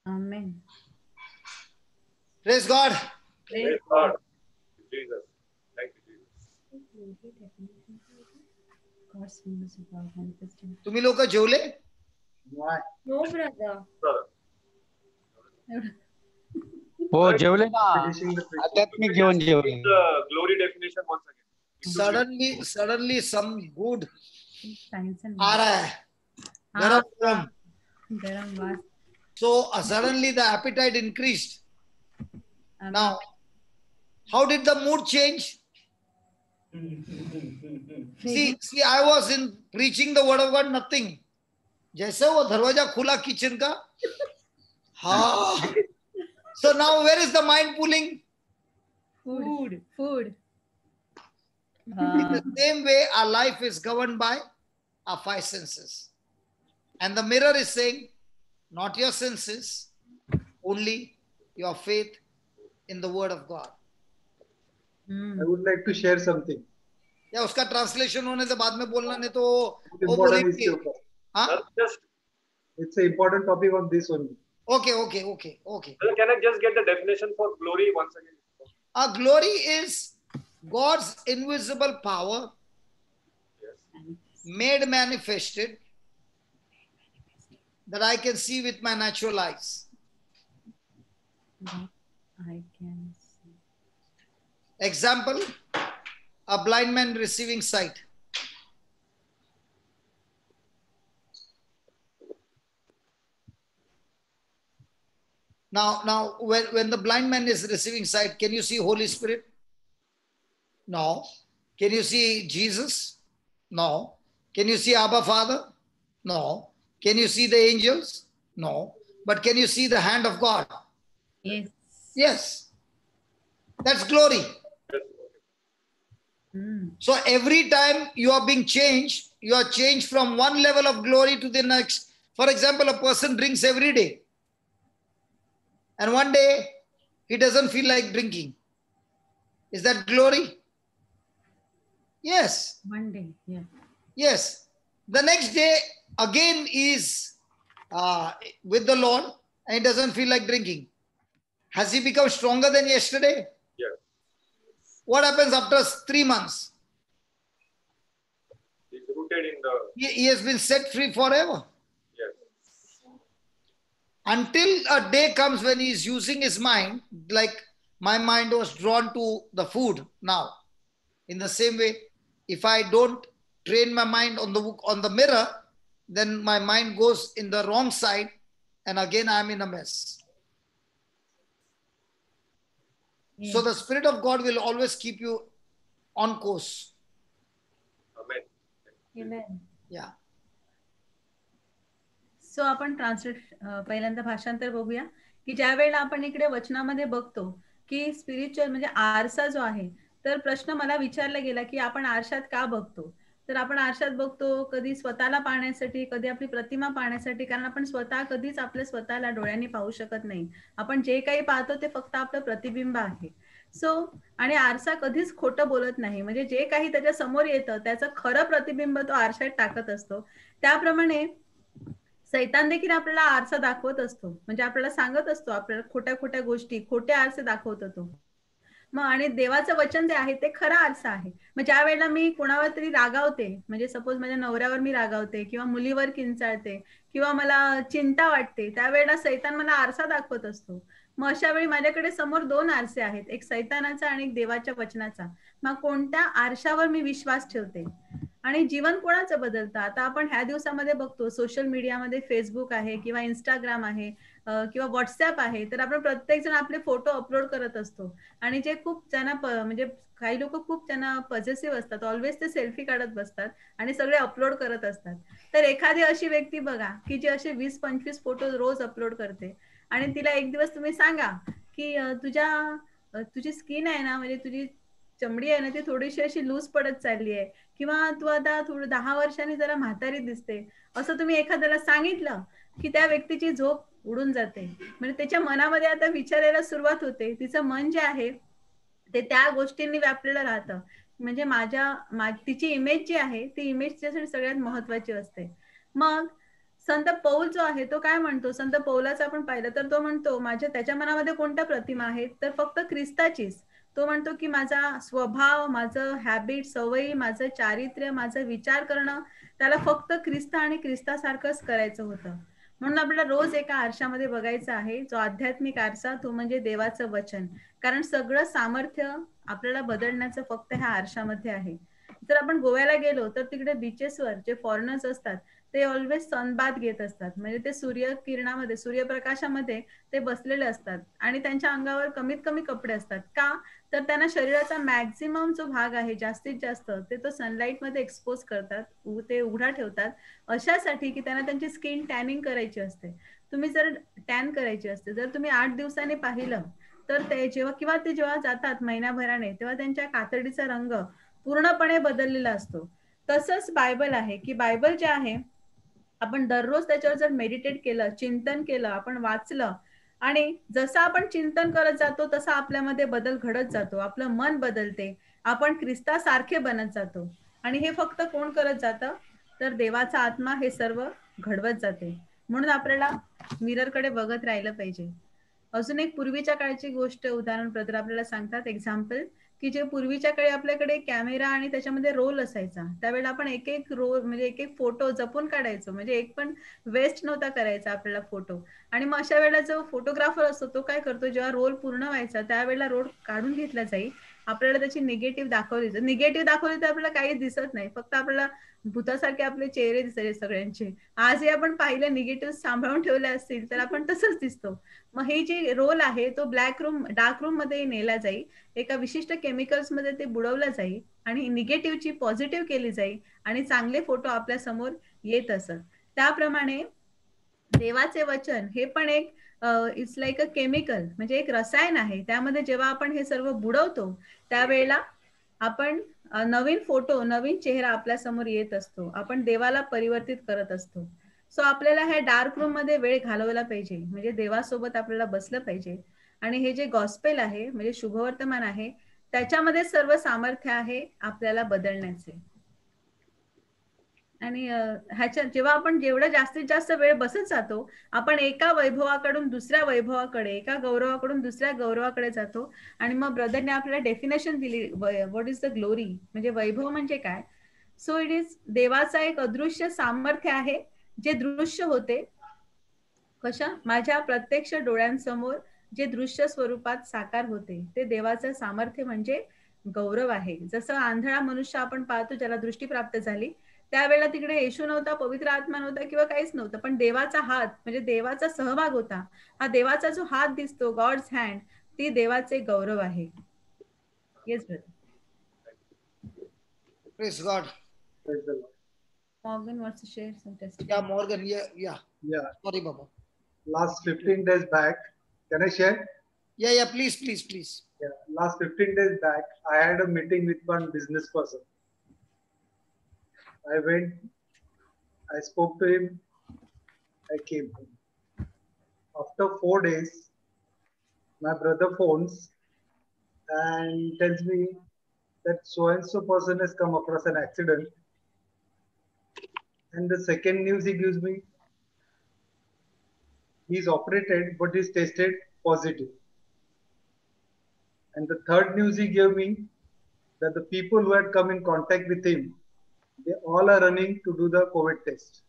[SPEAKER 1] Amen.
[SPEAKER 2] Praise God.
[SPEAKER 3] Praise God. Jesus. Thank you, Jesus.
[SPEAKER 1] God's invisible manifesting.
[SPEAKER 2] तुम्ही लोक जेवले?
[SPEAKER 4] Why?
[SPEAKER 5] No, brother.
[SPEAKER 3] Brother.
[SPEAKER 8] हो जेवले ना,
[SPEAKER 4] Finishing the preaching.
[SPEAKER 8] आध्यात्मिक जेवण जेवले.
[SPEAKER 3] The glory definition once again.
[SPEAKER 2] Suddenly some good
[SPEAKER 1] Signs and
[SPEAKER 2] आ रहा है.
[SPEAKER 1] garam vas.
[SPEAKER 2] So suddenly the appetite increased. Now, how did the mood change? See, I was in preaching the word of God, nothing. जैसे वो दरवाजा खुला kitchen का, हाँ. So now where is the mind pulling?
[SPEAKER 1] Food.
[SPEAKER 2] In the same way, our life is governed by our five senses. And the mirror is saying, not your senses, only your faith in the word of God.
[SPEAKER 4] I would like to share something.
[SPEAKER 2] या उसका translation होने से बाद में बोलना, नहीं तो वो
[SPEAKER 4] Important
[SPEAKER 2] बोलेंगे.
[SPEAKER 4] इसके ऊपर.
[SPEAKER 2] हाँ?
[SPEAKER 3] Just,
[SPEAKER 4] It's an important topic on this only.
[SPEAKER 2] Okay.
[SPEAKER 3] can I just get the definition for glory once again?
[SPEAKER 2] Our glory is God's invisible power
[SPEAKER 3] Yes.
[SPEAKER 2] made manifested that I can see with my natural eyes.
[SPEAKER 1] I can see.
[SPEAKER 2] Example, a blind man receiving sight. Now, when the blind man is receiving sight, can you see Holy Spirit? No. Can you see Jesus? No. Can you see Abba Father? No. Can you see the angels? No. But can you see the hand of God?
[SPEAKER 1] Yes.
[SPEAKER 2] Yes. That's glory. So every time you are being changed, you are changed from one level of glory to the next. For example, a person drinks every day. And one day, he doesn't feel like drinking. Is that glory? Yes.
[SPEAKER 1] One day, yeah.
[SPEAKER 2] Yes. The next day, again is with the Lord, and he doesn't feel like drinking. Has he become stronger than yesterday?
[SPEAKER 3] Yes.
[SPEAKER 2] What happens after 3 months?
[SPEAKER 3] He's rooted in the.
[SPEAKER 2] He has been set free forever.
[SPEAKER 3] Yes.
[SPEAKER 2] Until a day comes when he is using his mind, like my mind was drawn to the food now. In the same way, if I don't train my mind on the mirror, then my mind goes in the wrong side, and again I'm in a mess.
[SPEAKER 1] Yes.
[SPEAKER 2] So the Spirit of God will always keep you on course.
[SPEAKER 3] Amen.
[SPEAKER 5] Amen.
[SPEAKER 2] Yeah.
[SPEAKER 1] सो आपण पहिल्यांदा भाषांतर बघूया की ज्या वेळेला आपण इकडे वचनामध्ये बघतो की स्पिरिच्युअल म्हणजे आरसा जो आहे, तर प्रश्न मला विचारला गेला की आपण आरशात का बघतो. तर आपण आरशात बघतो कधी स्वतःला पाहण्यासाठी, कधी आपली प्रतिमा पाहण्यासाठी, कारण आपण स्वतः कधीच आपल्या स्वतःला डोळ्यांनी पाहू शकत नाही. आपण जे काही पाहतो ते फक्त आपलं प्रतिबिंब आहे. सो आणि आरसा कधीच खोटं बोलत नाही, म्हणजे जे काही त्याच्या समोर येतं त्याचं खरं प्रतिबिंब तो आरशात टाकत असतो. त्याप्रमाणे सैतान देखील आपल्याला आरसा दाखवत असतो, म्हणजे आपल्याला सांगत असतो आपल्याला खोट्या खोट्या गोष्टी, खोटे आरसे दाखवत तो. मग आणि देवाचं वचन जे आहे ते खरा आरसा आहे. मग ज्या वेळेला मी कोणावर तरी रागावते, म्हणजे सपोज माझ्या नवऱ्यावर मी रागावते किंवा मुलीवर किंचाळते किंवा मला चिंता वाटते, त्यावेळेला सैतान मला आरसा दाखवत असतो. मग अशा वेळी माझ्याकडे समोर 2 आरसे आहेत, एक सैतानाचा आणि एक देवाच्या वचनाचा. मग कोणत्या आरशावर मी विश्वास ठेवते आणि जीवन कोणाचं बदलतं. आता आपण ह्या दिवसामध्ये बघतो सोशल मीडियामध्ये फेसबुक आहे किंवा इंस्टाग्राम आहे किंवा व्हॉट्सअप आहे, तर आपण प्रत्येक जण आपले फोटो अपलोड करत असतो. आणि जे खूप जण म्हणजे काही लोक खूप त्यांना पॉझिटिव्ह असतात, ऑलवेज ते सेल्फी काढत बसतात आणि सगळे अपलोड करत असतात. तर एखादी अशी व्यक्ती बघा की जी असे 20-25 फोटो रोज अपलोड करते आणि तिला एक दिवस तुम्ही सांगा की तुझी स्किन आहे ना, म्हणजे तुझी चमडी आहे ना, ती थोडीशी अशी लूज पडत चालली आहे किंवा तू आता थोडं 10 वर्षांनी जरा म्हातारी दिसते, असं तुम्ही एखाद्याला सांगितलं की त्या व्यक्तीची झोप उडून जाते. म्हणजे त्याच्या मनामध्ये आता विचारायला सुरुवात होते, तिचं मन जे आहे ते त्या गोष्टींनी व्यापलेलं राहतं. म्हणजे तिची इमेज जी आहे ती इमेज त्यासाठी सगळ्यात महत्वाची असते. मग संत पौल जो आहे तो काय म्हणतो, संत पौलाचं आपण पाहिलं तर तो म्हणतो त्याच्या मनामध्ये कोणत्या प्रतिमा आहेत, तर फक्त ख्रिस्ताचीच. तो म्हणतो की माझा स्वभाव, माझं हॅबिट, सवयी, माझं चारित्र्य, माझं विचार करणं, त्याला फक्त ख्रिस्त आणि ख्रिस्तासारखंच करायचं होतं. म्हणून आपल्याला रोज एका आरशामध्ये बघायचं आहे. जो आध्यात्मिक आरसा तो म्हणजे देवाचं वचन. कारण सगळं सामर्थ्य आपल्याला बदलण्याचं फक्त ह्या आरशामध्ये आहे. जर आपण गोव्याला गेलो तर तिकडे बीचेसवर जे फॉरेनर्स असतात ते ऑलवेज सनबाथ घेत असतात. म्हणजे ते सूर्यकिरणामध्ये, सूर्यप्रकाशामध्ये ते बसलेले असतात आणि त्यांच्या अंगावर कमीत कमी कपडे असतात. का? तर त्यांना शरीराचा मॅक्झिमम जो भाग आहे जास्तीत जास्त ते तो सनलाईट मध्ये एक्सपोज करतात, ते उघडा ठेवतात, अशासाठी की त्यांना त्यांची स्किन टॅनिंग करायची असते. तुम्ही जर टॅन करायची असते, जर तुम्ही 8 दिवसांनी पाहिलं तर ते जेव्हा जातात महिन्याभराने, तेव्हा त्यांच्या कातडीचा रंग पूर्णपणे बदललेला असतो. तसंच बायबल आहे की बायबल जे आहे आपण दररोज त्याच्यावर जर मेडिटेट केलं, चिंतन केलं, आपण वाचलं आणि जसं आपण चिंतन करत जातो तसं आपल्यामध्ये बदल घडत जातो. आपलं मन बदलते, आपण ख्रिस्तासारखे बनत जातो. आणि हे फक्त कोण करत जातं, तर देवाचा आत्मा हे सर्व घडवत जाते. म्हणून आपल्याला मिररकडे बघत राहिलं पाहिजे. अजून एक पूर्वीच्या काळची गोष्ट उदाहरण ब्रदर आपल्याला सांगतात, एक्झाम्पल, की जे पूर्वीच्या काळी आपल्याकडे कॅमेरा आणि त्याच्यामध्ये रोल असायचा, त्यावेळेला आपण एक एक रोल म्हणजे एक एक फोटो जपून काढायचो. म्हणजे एक पण वेस्ट नव्हता करायचा आपल्याला फोटो. आणि मग अशा वेळेला जो फोटोग्राफर असतो तो काय करतो, जेव्हा रोल पूर्ण व्हायचा त्यावेळेला रोल काढून घेतला जाईल, आपल्याला त्याची निगेटिव्ह दाखवली तर आपल्याला काहीच दिसत नाही, फक्त आपल्याला भूतासारखे आपले चेहरे दिसायचे सगळ्यांचे. आजही आपण पाहिलं निगेटिव्ह सांभाळून ठेवले असतील तर आपण तसंच दिसतो. मग हे जे रोल आहे तो डार्क रूम मध्ये नेला जाईल, एका विशिष्ट केमिकल्स मध्ये ते बुडवलं जाईल आणि निगेटिव्हची पॉझिटिव्ह केली जाईल आणि चांगले फोटो आपल्या समोर येत असत. त्याप्रमाणे देवाचे वचन हे पण एक इट्स लाईक अ केमिकल, म्हणजे एक रसायन आहे. त्यामध्ये जेव्हा आपण हे सर्व बुडवतो त्यावेळेला आपण नवीन फोटो, नवीन चेहरा आपल्या समोर येत असतो. आपण देवाला परिवर्तित करत असतो. सो आपल्याला ह्या डार्क रूम मध्ये वेळ घालवला पाहिजे, म्हणजे देवासोबत आपल्याला बसलं पाहिजे. आणि हे जे गॉस्पेल आहे म्हणजे शुभवर्तमान आहे, त्याच्यामध्ये सर्व सामर्थ्य आहे आपल्याला बदलण्याचे. आणि ह्याच्यात जेव्हा आपण जेवढं जास्तीत जास्त वेळ बसत जातो, आपण एका वैभवाकडून दुसऱ्या वैभवाकडे, एका गौरवाकडून दुसऱ्या गौरवाकडे जातो. आणि मग ब्रदरने आपल्याला डेफिनेशन दिली, व्हॉट इज द ग्लोरी, म्हणजे वैभव म्हणजे काय. सो इट इज देवाचा एक अदृश्य सामर्थ्य आहे जे दृश्य होते. कशा? माझ्या प्रत्यक्ष डोळ्यांसमोर जे दृश्य स्वरूपात साकार होते, ते देवाचं सामर्थ्य म्हणजे गौरव आहे. जसं आंधळा मनुष्य आपण पाहतो ज्याला दृष्टी प्राप्त झाली, त्यावेळेला तिकडे येशू नव्हता, पवित्र आत्मा नव्हता किंवा काहीच नव्हतं, पण देवाचा हात म्हणजे देवाचा सहभाग होता. हा देवाचा जो हात दिसतो, गॉड्स हँड, ती देवाचे गौरव आहे. Yes brother.
[SPEAKER 2] Praise God.
[SPEAKER 4] Praise the Lord.
[SPEAKER 1] Morgan wants to share some testimony.
[SPEAKER 2] Yeah, Morgan. Yeah. Sorry, Baba.
[SPEAKER 4] Last 15 days back, can I share?
[SPEAKER 2] Yeah. Please.
[SPEAKER 4] Yeah. Last 15 days back, I had a meeting with one business person. I went, I spoke to him, I came home. After 4 days, my brother phones and tells me that so-and-so person has come across an accident. And the second news he gives me, he's operated, but he's tested positive. And the third news he gave me, that the people who had come in contact with him, they all are running to do the COVID test.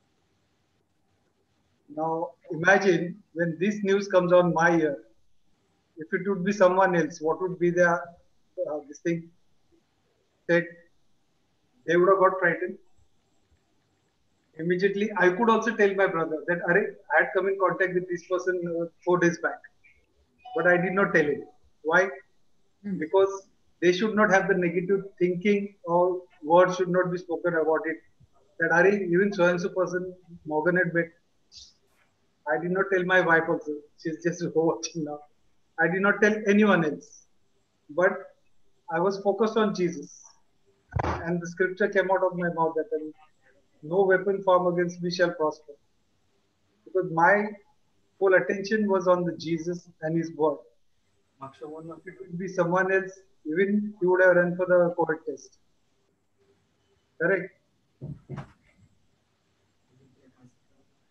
[SPEAKER 4] Now, imagine when this news comes on my ear, if it would be someone else, what would be the this thing? That they would have got frightened. Immediately, I could also tell my brother that I had come in contact with this person 4 days back, but I did not tell him. Why? Because they should not have the negative thinking or words should not be spoken about it. That even so and so person Morgan had met. I did not tell my wife also. She's just watching now. I did not tell anyone else. But I was focused on Jesus. And the scripture came out of my mouth that no weapon formed against me shall prosper. Because my whole attention was on the Jesus and his word. If it would be someone else, even he would have run for the COVID test. Correct?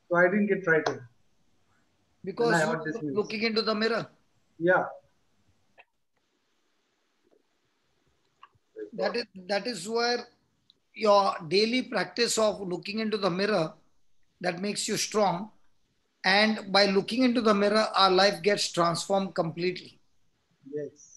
[SPEAKER 4] So I didn't get frightened.
[SPEAKER 2] Because
[SPEAKER 4] I
[SPEAKER 2] you
[SPEAKER 4] heard this
[SPEAKER 2] were
[SPEAKER 4] news.
[SPEAKER 2] looking into the mirror.
[SPEAKER 4] Yeah.
[SPEAKER 2] That is where your daily practice of looking into the mirror, that makes you strong. And by looking into the mirror, our life gets transformed completely.
[SPEAKER 4] Yes.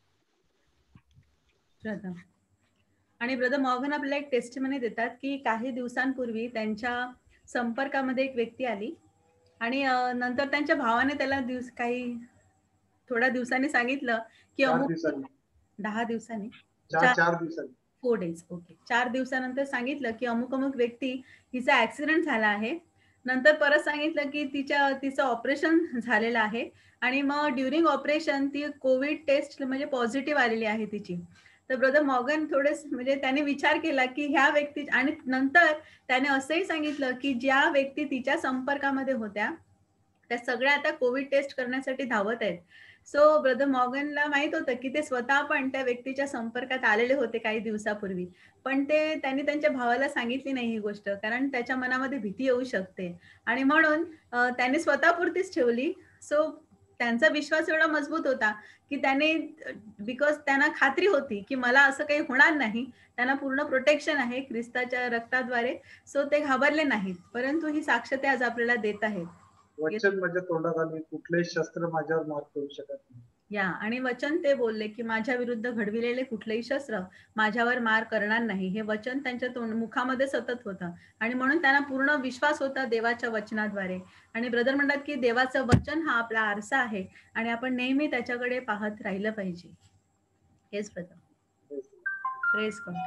[SPEAKER 1] श्रद्धा. आणि brother Morgan आपल्याला एक testimony देतात की काही दिवसांपूर्वी त्यांच्या संपर्कामध्ये एक व्यक्ती आली आणि नंतर त्यांच्या भावाने त्याला थोड्या दिवसांनी सांगितलं की
[SPEAKER 4] 4 दिवसांनी
[SPEAKER 1] 10 दिवसांनी
[SPEAKER 4] 4 दिवसांनी
[SPEAKER 1] 4 days. ओके. 4 दिवसानंतर सांगितलं की अमुक व्यक्ती हिचा ऍक्सिडेंट झाला आहे. नंतर परत सांगितलं की तिचं ऑपरेशन झालेलं आहे आणि मग ड्युरिंग ऑपरेशन ती कोविड टेस्ट म्हणजे पॉझिटिव्ह आलेली आहे तिची. तर ब्रदर मॉर्गन थोडेच म्हणजे त्याने विचार केला की ह्या व्यक्ती, आणि नंतर त्याने असंही सांगितलं की ज्या व्यक्ती तिच्या संपर्कामध्ये होत्या त्या सगळ्या आता कोविड टेस्ट करण्यासाठी धावत आहेत. सो ब्रदर मॉर्गनला माहित होतं की ते स्वतः पण त्या व्यक्तीच्या संपर्कात आलेले होते काही दिवसापूर्वी, पण त्यांनी त्यांच्या भावाला सांगितली नाही ही गोष्ट, कारण त्याच्या मनामध्ये भीती येऊ शकते आणि म्हणून त्यांनी स्वतःपुरतीच ठेवली. सो त्यांचा विश्वास एवढा मजबूत होता की त्याने, बिकॉज त्यांना खात्री होती की मला असं काही होणार नाही, त्यांना पूर्ण प्रोटेक्शन आहे ख्रिस्ताच्या रक्ताद्वारे. सो ते घाबरले नाहीत. परंतु ही साक्ष ते आज आपल्याला देत आहेत.
[SPEAKER 4] वचन माझ्या तोंडात आले, कुठलेही शस्त्र माझ्यावर मार करू शकत नाही.
[SPEAKER 1] या आणि वचन ते बोलले की माझ्या विरुद्ध घडविलेले कुठलेही शस्त्र माझ्यावर मार करणार नाही. हे वचन त्यांच्या मुखामध्ये सतत होतं आणि म्हणून त्यांना पूर्ण विश्वास होता देवाच्या वचनाद्वारे. आणि ब्रदर म्हणतात की देवाचं वचन हा आपला आरसा आहे आणि आपण नेहमी त्याच्याकडे पाहत राहिलं पाहिजे. हेच brother. Praise God.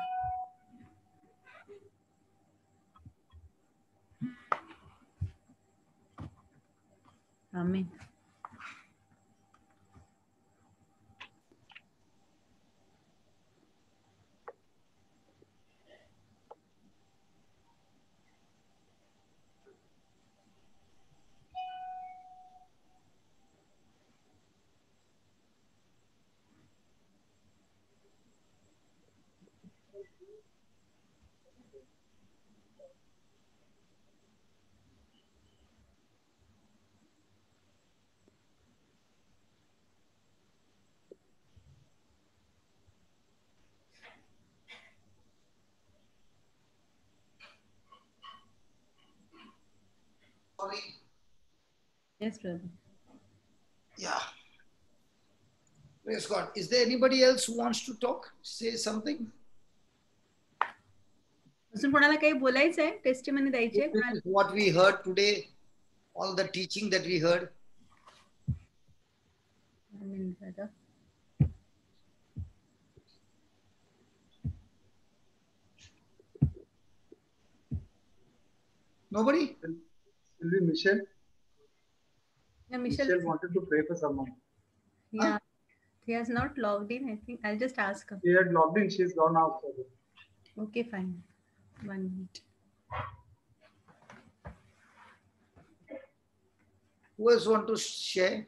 [SPEAKER 1] Amen.
[SPEAKER 2] Sorry.
[SPEAKER 1] Yes, brother.
[SPEAKER 2] Yeah. Praise God. Is there anybody else who wants to talk? Say something?
[SPEAKER 1] अजून कोणाला काही बोलायचंय, टेस्टिमनी द्यायचे?
[SPEAKER 2] What we heard today, all the teaching that we heard.
[SPEAKER 1] Amen, brother.
[SPEAKER 2] Nobody?
[SPEAKER 4] Sylvie, Michelle?
[SPEAKER 1] Yeah,
[SPEAKER 4] Michelle wanted to pray for someone.
[SPEAKER 1] Yeah, he has not logged in. I think I'll just ask her.
[SPEAKER 4] She had logged in. She's gone out.
[SPEAKER 1] Okay, fine. 1 minute.
[SPEAKER 2] Who else want to share?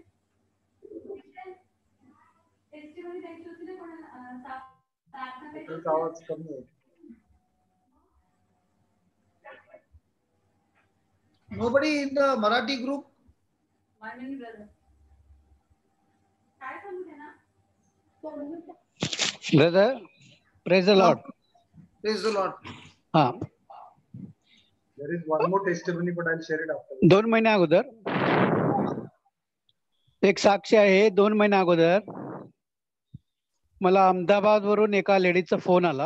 [SPEAKER 4] आवाज कमी आहे.
[SPEAKER 2] Nobody in the Marathi group?
[SPEAKER 8] Brother, praise the Lord.
[SPEAKER 2] Praise the Lord.
[SPEAKER 8] हा,
[SPEAKER 4] There is one more testimony, but I'll share it after.
[SPEAKER 8] 2 महिन्या अगोदर एक साक्ष आहे. 2 महिन्या अगोदर मला अहमदाबाद वरून एका लेडीजचा फोन आला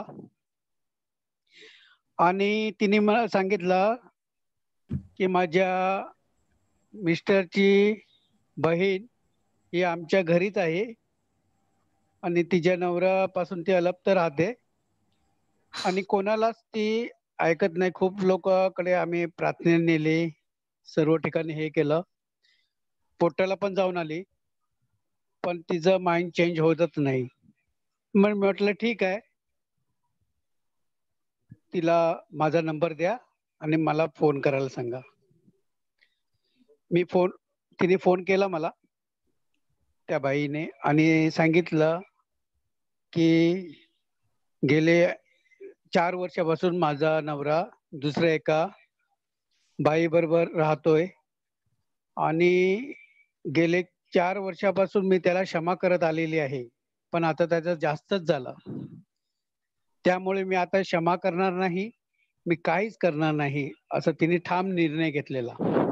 [SPEAKER 8] आणि तिने मला सांगितलं की माझ्या मिस्टरची बहीण ही आमच्या घरीच आहे आणि तिच्या नवऱ्यापासून ती अलिप्त राहते आणि कोणालाच ती ऐकत नाही. खूप लोकांकडे आम्ही प्रार्थना नेली, सर्व ठिकाणी हे केलं, पोटाला पण जाऊन आली, पण तिचं माइंड चेंज होतच नाही. मग म्हटलं ठीक आहे, तिला माझा नंबर द्या आणि मला फोन करायला सांगा. तिने फोन केला मला त्या बाईने आणि सांगितलं की गेले 4 वर्षापासून माझा नवरा दुसऱ्या एका बाई बरोबर राहतोय आणि गेले 4 वर्षापासून मी त्याला क्षमा करत आलेली आहे, पण आता त्याचं जास्तच झालं. त्यामुळे मी आता क्षमा करणार नाही, मी काहीच करणार नाही, असं तिने ठाम निर्णय घेतलेला.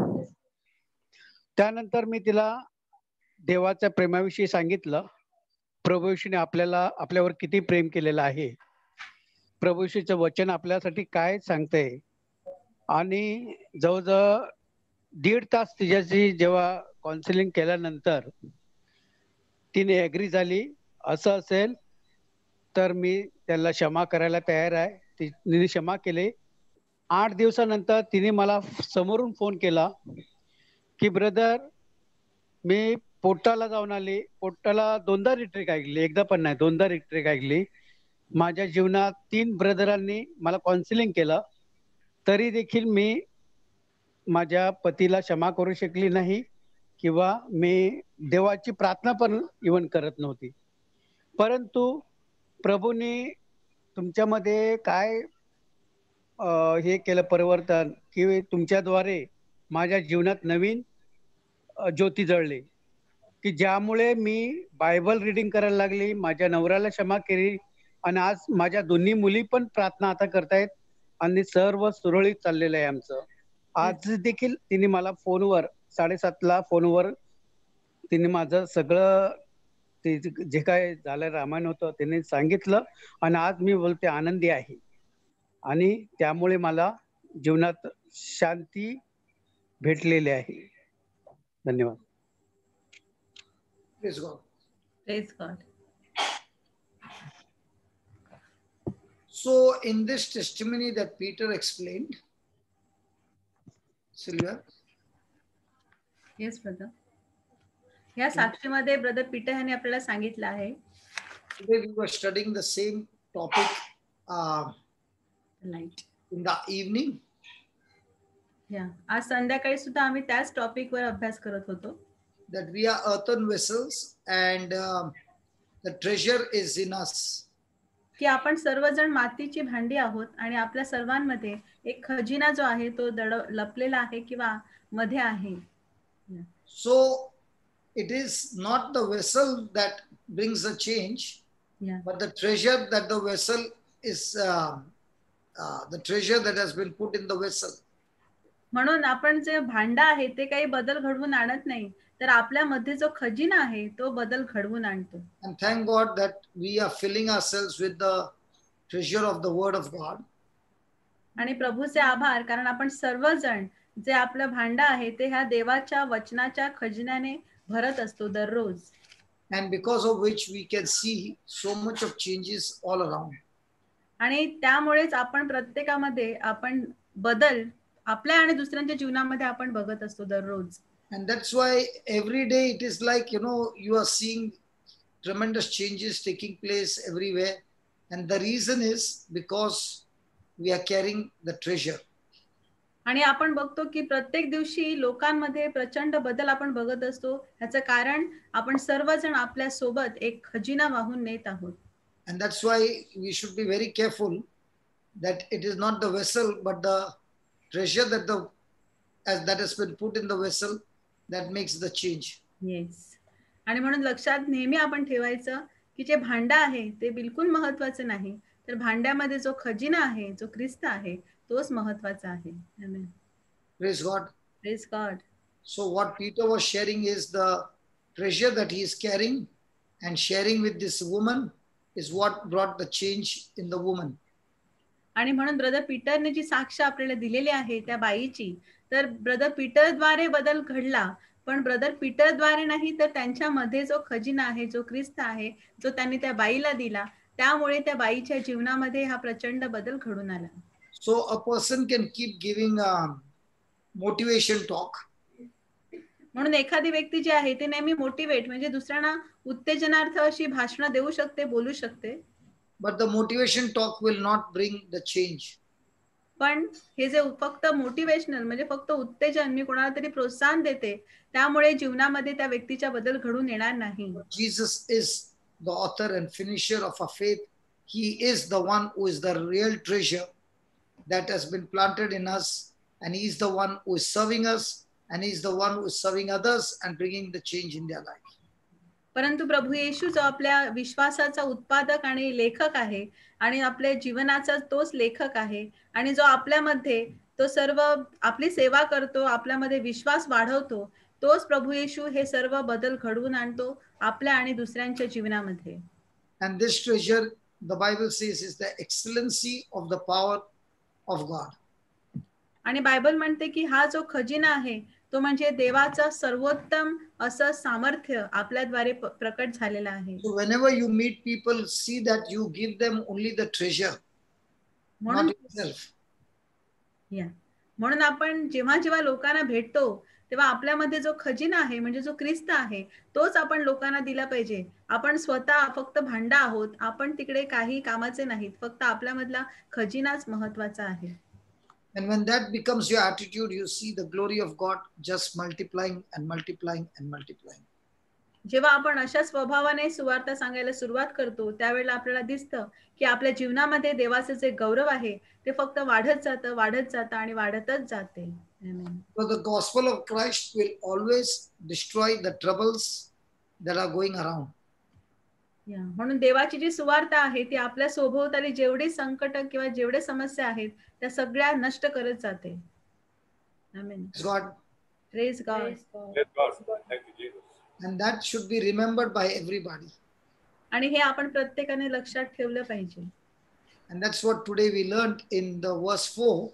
[SPEAKER 8] त्यानंतर मी तिला देवाच्या प्रेमाविषयी सांगितलं. प्रभू येशूने आपल्यावर किती प्रेम केलेलं आहे, प्रभू येशूचं वचन आपल्यासाठी काय सांगतंय. आणि जवळजवळ 1.5 तास तिच्याशी जेव्हा काउन्सिलिंग केल्यानंतर तिने ॲग्री झाली. असं असेल तर मी त्याला क्षमा करायला तयार आहे. तिने क्षमा केले. 8 दिवसानंतर तिने मला समोरून फोन केला की ब्रदर, मी पोट्टाला जाऊन आली. पोट्टाला 2दा रिट्रीट ऐकली, एकदा पण नाही 2दा रिट्रीट ऐकली. माझ्या जीवनात 3 ब्रदरांनी मला काउन्सिलिंग केलं, तरी देखील मी माझ्या पतीला क्षमा करू शकली नाही किंवा मी देवाची प्रार्थना पण इव्हन करत नव्हती. परंतु प्रभूने तुमच्यामध्ये काय हे केलं परिवर्तन की तुमच्याद्वारे माझ्या जीवनात नवीन ज्योती जळली, की ज्यामुळे मी बायबल रीडिंग करायला लागली, माझ्या नवऱ्याला क्षमा केली आणि आज माझ्या दोन्ही मुली पण प्रार्थना आता करतायत आणि सर्व सुरळीत चाललेलं आहे आमचं. आज देखील तिने मला फोनवर 7:30ला फोनवर तिने माझं सगळं ते जे काय झालं रामायण होतं तिने सांगितलं आणि आज मी बोलते आनंदी आहे आणि त्यामुळे मला जीवनात शांती भेटलेली आहे. धन्यवाद.
[SPEAKER 2] Praise God.
[SPEAKER 1] Praise God.
[SPEAKER 2] So in this testimony that Peter explained, Sylvia.
[SPEAKER 1] Yes, brother. या साक्षीमध्ये ब्रदर पीटर यांनी आपल्याला सांगितलं आहे.
[SPEAKER 2] Today we were studying the same topic
[SPEAKER 1] Light.
[SPEAKER 2] in the evening.
[SPEAKER 1] या आज संध्याकाळी सुद्धा आम्ही त्याच टॉपिकवर अभ्यास करत होतो.
[SPEAKER 2] That we are earthen vessels and the treasure is in us.
[SPEAKER 1] की आपण सर्वजण मातीची भांडी आहोत आणि आपल्या सर्वांमध्ये एक खजिना जो आहे तो लपलेला आहे किंवा मध्ये आहे.
[SPEAKER 2] So it is not the vessel that brings the change, but the treasure that the vessel is, the treasure that has been put in the vessel.
[SPEAKER 1] म्हणून आपण जे भांड आहे ते काही बदल घडवून आणत नाही, तर आपल्यामध्ये जो खजिना आहे तो बदल घडवून आणतो.
[SPEAKER 2] And thank God that we are filling ourselves with the treasure of the word of God.
[SPEAKER 1] आणि प्रभूचे आभार, कारण आपण सर्वजण जे आपलं भांड आहे ते ह्या देवाच्या वचनाच्या खजिन्याने भरत असतो दररोज.
[SPEAKER 2] And because of which we can see so much of changes all around.
[SPEAKER 1] आणि त्यामुळेच आपण प्रत्येकामध्ये आपण बदल आपल्या आणि दुसऱ्यांच्या जीवनामध्ये आपण बघत असतो दररोज.
[SPEAKER 2] And that's why every day it is like, you are seeing tremendous changes taking place everywhere. And the reason is because we are carrying the treasure.
[SPEAKER 1] आणि आपण बघतो की प्रत्येक दिवशी लोकांमध्ये प्रचंड बदल आपण बघत असतो. ह्याचं कारण आपण सर्वजण आपल्या सोबत एक खजिना वाहून नेत आहोत.
[SPEAKER 2] And that's why we should be very careful that it is not the vessel but the treasure that has been put in the vessel that makes the change.
[SPEAKER 1] Yes. आणि म्हणून लक्षात नेहमी आपण ठेवायचं की जे भांड आहे ते बिलकुल महत्वाचं नाही, तर भांड्यामध्ये जो खजिना आहे, जो ख्रिस्त आहे, तोच महत्वाचा आहे. Amen.
[SPEAKER 2] Praise God.
[SPEAKER 1] Praise God.
[SPEAKER 2] So what Peter was sharing is the treasure that he is carrying, and sharing with this woman is what brought the change in the woman.
[SPEAKER 1] आणि म्हणून ब्रदर पीटरने जी साक्ष आपल्याला दिलेली आहे त्या बाईची, तर brother पीटरद्वारे बदल घडला, पण ब्रदर पीटरद्वारे नाही, तर त्यांच्यामध्ये जो खजिना आहे, जो ख्रिस्त आहे, जो त्यांनी त्या बाईला दिला, त्यामुळे त्या बाईच्या जीवनामध्ये हा प्रचंड बदल घडून आला.
[SPEAKER 2] So a person can keep giving motivation talk.
[SPEAKER 1] म्हणून एखादी व्यक्ती जी आहे ती नेहमी मोटिवेट म्हणजे दुसऱ्यांना उत्तेजनार्थ अशी भाषण देऊ शकते, बोलू शकते.
[SPEAKER 2] But the motivation talk will not bring the change.
[SPEAKER 1] पण हे जे फक्त मोटिवेशनल म्हणजे फक्त उत्तेजन, मी कोणाला तरी प्रोत्साहन देते, त्यामुळे जीवनामध्ये त्या व्यक्तीच्या बदल घडून येणार नाही.
[SPEAKER 2] Jesus is the author and finisher of our faith. He is the one who is the real treasure that has been planted in us, and He is the one who is serving us, and He is the one who is serving others and bringing the change in their life.
[SPEAKER 1] परंतु प्रभू येशू जो आपल्या विश्वासाचा उत्पादक आणि लेखक आहे आणि आपल्या जीवनाचा तोच लेखक आहे आणि जो आपल्यामध्ये तो सर्व आपली सेवा करतो, आपल्यामध्ये विश्वास वाढवतो, तोच प्रभू येशू हे सर्व बदल घडवून आणतो आपल्या आणि दुसऱ्यांच्या जीवनामध्ये.
[SPEAKER 2] And this treasure, the Bible says, is the excellency of the power of God.
[SPEAKER 1] आणि बायबल म्हणते की हा जो खजिना आहे तो म्हणजे देवाचा सर्वोत्तम असं सामर्थ्य आपल्याद्वारे प्रकट झालेला आहे.
[SPEAKER 2] So whenever you meet people, see that you give them only the treasure, not yourself.
[SPEAKER 1] म्हणून आपण जेव्हा जेव्हा लोकांना भेटतो तेव्हा आपल्यामध्ये जो खजिना आहे म्हणजे जो ख्रिस्त आहे तोच आपण लोकांना दिला पाहिजे. आपण स्वतः फक्त भांडा आहोत, आपण तिकडे काही कामाचे नाहीत, फक्त आपल्यामधला खजिनाच महत्वाचा आहे.
[SPEAKER 2] And when that becomes your attitude, you see the glory of God just multiplying and multiplying and multiplying.
[SPEAKER 1] जेव्हा आपण अशा स्वभावाने सुवार्ता सांगायला सुरुवात करतो त्यावेळेला आपल्याला दिसतं की आपल्या जीवनामध्ये देवाचे जे गौरव आहे ते फक्त वाढत जातं आणि वाढतच जाते.
[SPEAKER 2] So the gospel of Christ will always destroy the troubles that are going around.
[SPEAKER 1] म्हणून देवाची जी सुवार्ता आहे ती आपल्या सोभोवताली जेवढी संकट किंवा जेवढे समस्या आहेत त्या सगळ्या नष्ट करत जाते. आमेन.
[SPEAKER 2] God.
[SPEAKER 1] Praise God.
[SPEAKER 3] Praise God. Thank you, Jesus.
[SPEAKER 2] And that should be remembered by everybody.
[SPEAKER 1] आणि हे आपण प्रत्येकाने लक्षात ठेवलं पाहिजे.
[SPEAKER 2] And that's what today we learned in the verse 4,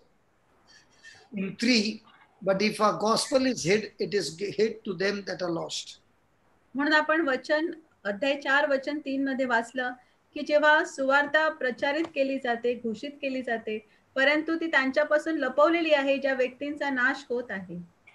[SPEAKER 2] in 3. But if our gospel is hid, it is hid to them that are lost.
[SPEAKER 1] म्हणून आपण वचन अध्याय 4 वचन 3 मध्ये वाचलं की जेव्हा सुवार्ता प्रचारित केली जाते, घोषित केली जाते, परंतु ती त्यांच्यापासून लपवलेली आहे ज्या व्यक्तींचा नाश होत आहे.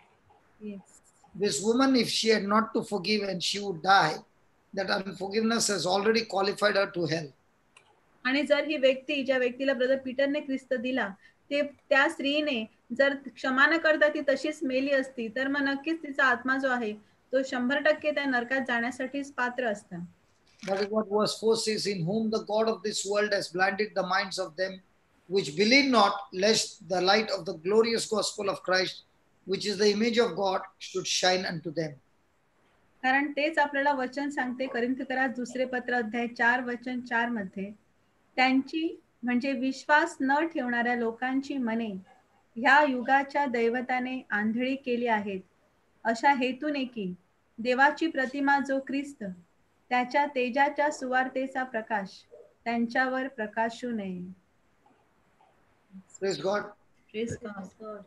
[SPEAKER 2] This woman, if she had not to forgive and she would die, that unforgiveness has already qualified her to hell.
[SPEAKER 1] आणि जर ही व्यक्ती ज्या व्यक्तीला ब्रदर पीटरने ख्रिस्त दिला ते त्या स्त्रीने जर क्षमा न करता ती तशीच मेली असती तर मग नक्कीच तिचा आत्मा जो आहे तो 100% त्या नरकात जाण्यासाठीच पात्र असता.
[SPEAKER 2] That is what verse 4 says, in whom the God of this world has blinded the minds of them which believe not, lest the light of the glorious gospel of Christ, which is the image of God, should shine unto them.
[SPEAKER 1] कारण तेच आपल्याला वचन सांगते कोरिन्थीकरास दुसरे पत्र अध्याय 4 वचन 4 मध्ये, त्यांची म्हणजे विश्वास न ठेवणाऱ्या लोकांची मने ह्या युगाच्या दैवताने आंधळी केली आहेत, अशा हेतूने की देवाची प्रतिमा जो ख्रिस्त त्याच्या तेजाच्या सुवार्तेचा प्रकाश त्यांच्यावर प्रकाशू नये.
[SPEAKER 2] Praise God.
[SPEAKER 1] Praise God.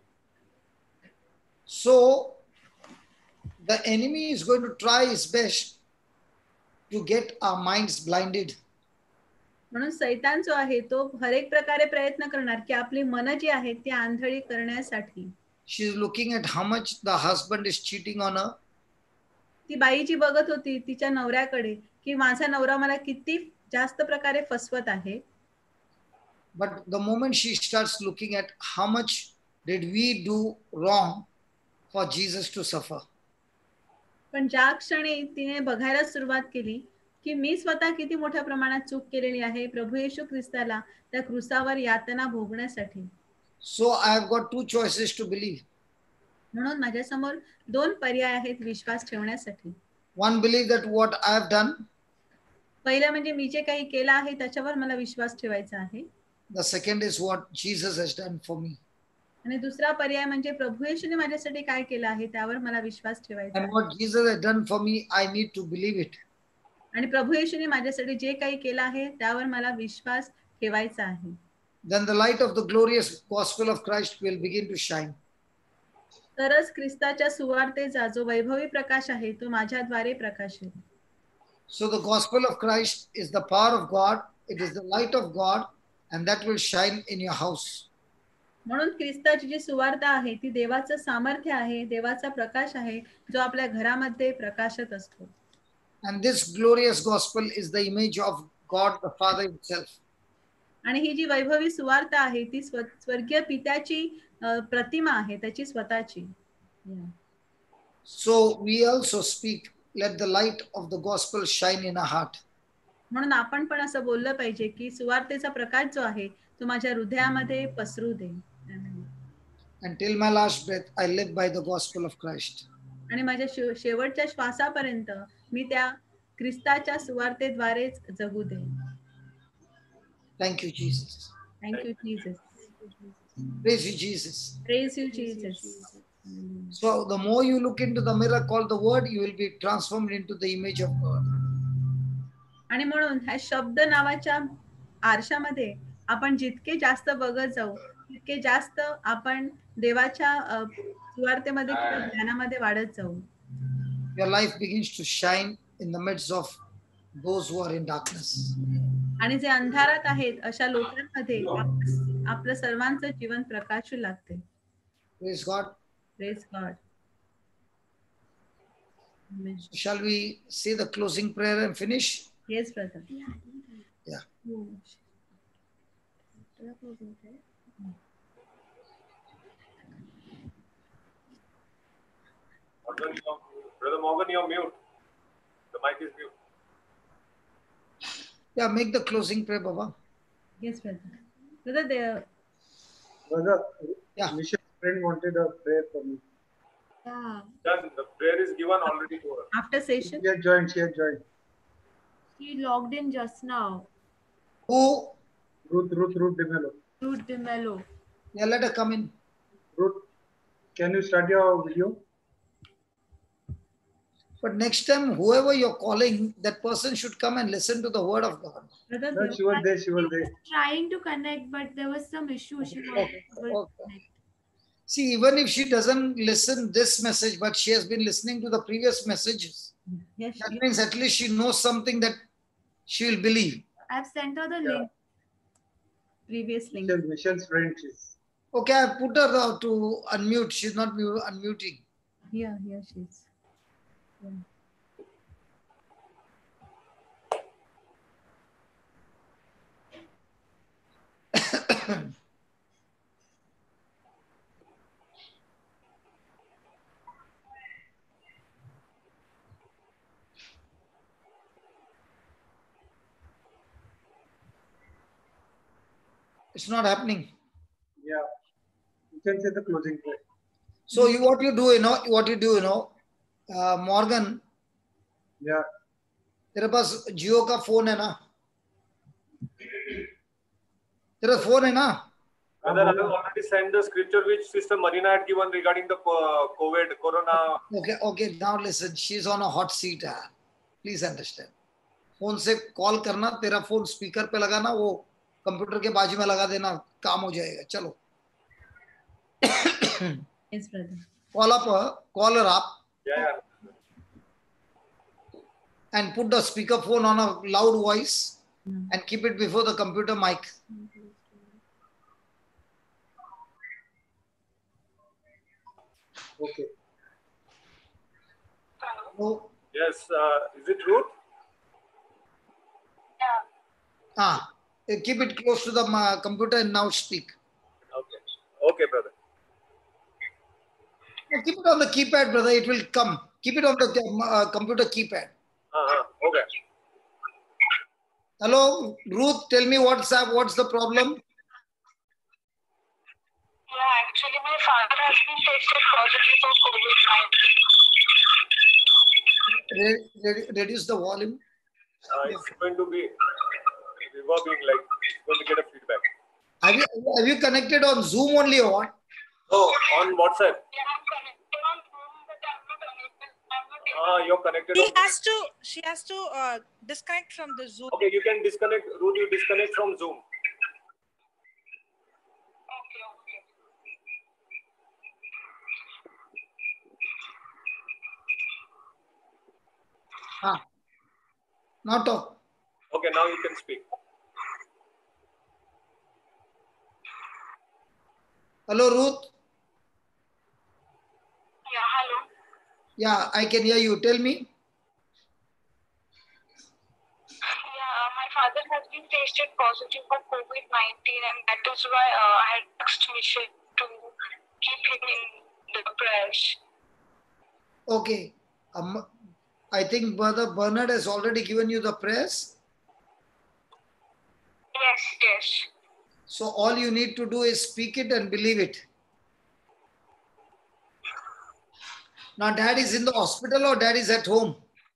[SPEAKER 2] So the enemy is going to try his best to get our minds blinded.
[SPEAKER 1] म्हणून सैतान जो आहे तो हर एक प्रकारे प्रयत्न करणार की आपली मन जी आहेत ती आंधळी करण्यासाठी.
[SPEAKER 2] She is looking at how much the husband is cheating on her.
[SPEAKER 1] ती बाई जी बघत होती तिच्या नवऱ्याकडे की माझा नवरा मला किती जास्त प्रकारे फसवत आहे.
[SPEAKER 2] But the moment she starts looking at how much did we do wrong for Jesus to suffer.
[SPEAKER 1] पण ज्या क्षणी तिने बघायला सुरुवात केली की मी स्वतः किती मोठ्या प्रमाणात चूक केलेली आहे प्रभू येशू ख्रिस्ताला त्या क्रूसावर यातना भोगण्यासाठी.
[SPEAKER 2] So I have got two choices to believe.
[SPEAKER 1] म्हणून माझ्या समोर 2 पर्याय आहेत विश्वास ठेवण्यासाठी.
[SPEAKER 2] One, believe that what I have done.
[SPEAKER 1] पहिलं म्हणजे मी जे काही केलं आहे त्याच्यावर मला विश्वास ठेवायचा आहे.
[SPEAKER 2] The second is what Jesus has done for me.
[SPEAKER 1] आणि दुसरा पर्याय म्हणजे प्रभू येशूने माझ्यासाठी काय केलं आहे त्यावर मला विश्वास ठेवायचा
[SPEAKER 2] And
[SPEAKER 1] आहे.
[SPEAKER 2] what Jesus has done for me, I need to believe it.
[SPEAKER 1] आणि प्रभू येशूने माझ्यासाठी जे काही केलं आहे त्यावर मला विश्वास ठेवायचा आहे.
[SPEAKER 2] Then the light of the glorious gospel of Christ will begin to shine.
[SPEAKER 1] तरच ख्रिस्ताच्या सुवार्तेचा जो वैभवी प्रकाश आहे तो माझ्याद्वारे प्रकाशेल.
[SPEAKER 2] So the gospel of Christ is the power of God. It is the light of God, and that will shine in your house.
[SPEAKER 1] म्हणून ख्रिस्ताची जी सुवार्ता आहे ती देवाचं सामर्थ्य आहे, देवाचा प्रकाश आहे जो आपल्या घरामध्ये प्रकाशत असतो.
[SPEAKER 2] And this glorious gospel is the image of God the Father himself.
[SPEAKER 1] आणि ही जी वैभवी सुवार्ता आहे ती स्वर्गीय पित्याची प्रतिमा आहे, त्याची स्वतःची.
[SPEAKER 2] So we also speak, let the light of the gospel shine in our heart.
[SPEAKER 1] म्हणून आपण पण असं बोललं पाहिजे की सुवार्तेचा प्रकाश जो आहे तो माझ्या हृदयामध्ये पसरू दे.
[SPEAKER 2] And till my last breath, I live by the gospel of Christ.
[SPEAKER 1] आणि माझ्या शेवटच्या श्वासापर्यंत मी त्या ख्रिस्ताच्या सुवार्तेद्वारेच जगू दे.
[SPEAKER 2] Thank you, Jesus.
[SPEAKER 1] Thank you, Jesus.
[SPEAKER 2] Praise you, Jesus.
[SPEAKER 1] Praise you, Jesus.
[SPEAKER 2] So the more you look into the mirror called the word, you will be transformed into the image of God.
[SPEAKER 1] आणि म्हणून ह्या शब्द नावाच्या आरशामध्ये आपण जितके जास्त बघत जाऊ तितके जास्त आपण देवाच्या सुवार्तेमध्ये किंवा ज्ञानामध्ये वाढत जाऊ.
[SPEAKER 2] Your life begins to shine in the midst of those who are in darkness.
[SPEAKER 1] आणि जे अंधारात आहेत अशा लोकांमध्ये आपलं सर्वांचं जीवन प्रकाशू लागते.
[SPEAKER 2] Praise God.
[SPEAKER 1] Praise God. Amen.
[SPEAKER 2] So shall we say the closing prayer and finish?
[SPEAKER 1] Yes, brother.
[SPEAKER 2] Yeah.
[SPEAKER 3] Brother Morgan, you're mute. The mic is mute.
[SPEAKER 2] Yeah, make the closing prayer, Baba.
[SPEAKER 1] Yes, brother. Brother,
[SPEAKER 4] Brother,
[SPEAKER 2] Yeah.
[SPEAKER 4] Michelle's friend wanted a prayer for me.
[SPEAKER 5] Yeah.
[SPEAKER 3] Done. The prayer is given already to her.
[SPEAKER 1] after session.
[SPEAKER 4] She had joined.
[SPEAKER 5] She logged in just now.
[SPEAKER 2] Who?
[SPEAKER 4] Ruth DeMello.
[SPEAKER 5] Ruth DeMello.
[SPEAKER 2] Yeah, let her come in.
[SPEAKER 4] Ruth, can you start your video?
[SPEAKER 2] But next time, whoever you're calling, that person should come and listen to the word of God.
[SPEAKER 1] Brother,
[SPEAKER 4] No, she was there.
[SPEAKER 5] Trying to connect, but there was some issue. She was
[SPEAKER 2] Okay.
[SPEAKER 5] able to connect.
[SPEAKER 2] See, even if she doesn't listen this message, but she has been listening to the previous messages,
[SPEAKER 1] yes,
[SPEAKER 2] that means at least she knows something that she will believe.
[SPEAKER 5] I've sent her the link.
[SPEAKER 1] previous link.
[SPEAKER 4] Michelle's friend is.
[SPEAKER 2] Okay, I put her to unmute. She's not unmuting.
[SPEAKER 1] Yeah, she's. Yeah.
[SPEAKER 2] It's not happening.
[SPEAKER 4] Yeah. You can say the closing prayer.
[SPEAKER 2] So what you do, Morgan,
[SPEAKER 4] Yeah.
[SPEAKER 2] तेरे पास जियो का phone है ना? तेरा phone है ना?
[SPEAKER 3] Brother, I have already sent the scripture which Sister Marina had given regarding the corona.
[SPEAKER 2] Okay. Now listen, she's on a hot seat. Please understand. Phone से call करना, तेरा फोन स्पीकर पे लगाना, वो कंप्यूटर के बाजू में लगा देना, काम हो जाएगा. चलो.
[SPEAKER 1] Yes, brother.
[SPEAKER 2] Call her up.
[SPEAKER 3] Yeah.
[SPEAKER 2] And put the speaker phone on a loud voice and keep it before the computer mic.
[SPEAKER 4] Okay.
[SPEAKER 2] So,
[SPEAKER 3] Yes. Is it Ruth?
[SPEAKER 2] keep it close to the computer and now speak.
[SPEAKER 3] Okay, brother.
[SPEAKER 2] Keep it on the keypad, brother. It will come. Keep it on the computer keypad.
[SPEAKER 3] Okay.
[SPEAKER 2] Hello, Ruth. Tell me what's the problem?
[SPEAKER 9] Yeah, actually, my father has been tested positive for COVID-19.
[SPEAKER 2] Reduce the volume.
[SPEAKER 3] It's going to be reverbing, like it's going to get a feedback.
[SPEAKER 2] Have you connected on Zoom only or what?
[SPEAKER 3] Oh, on WhatsApp.
[SPEAKER 9] Yeah, I'm connected on Zoom, but I'm not able.
[SPEAKER 3] You're connected.
[SPEAKER 10] She has to disconnect from the Zoom.
[SPEAKER 3] Okay, you can disconnect. Ruth, you disconnect from Zoom.
[SPEAKER 2] Now talk.
[SPEAKER 3] Okay, now you can speak.
[SPEAKER 2] Hello, Ruth.
[SPEAKER 9] Yeah, hello.
[SPEAKER 2] Yeah, I can hear you. Tell me.
[SPEAKER 9] Yeah, my father has been tested positive for COVID-19, and that is why I had asked Michelle to keep him in the prayers.
[SPEAKER 2] Okay. I think Brother Bernard has already given you the prayers.
[SPEAKER 9] Yes.
[SPEAKER 2] So all you need to do is speak it and believe it. Now, dad is in the hospital or dad is at home?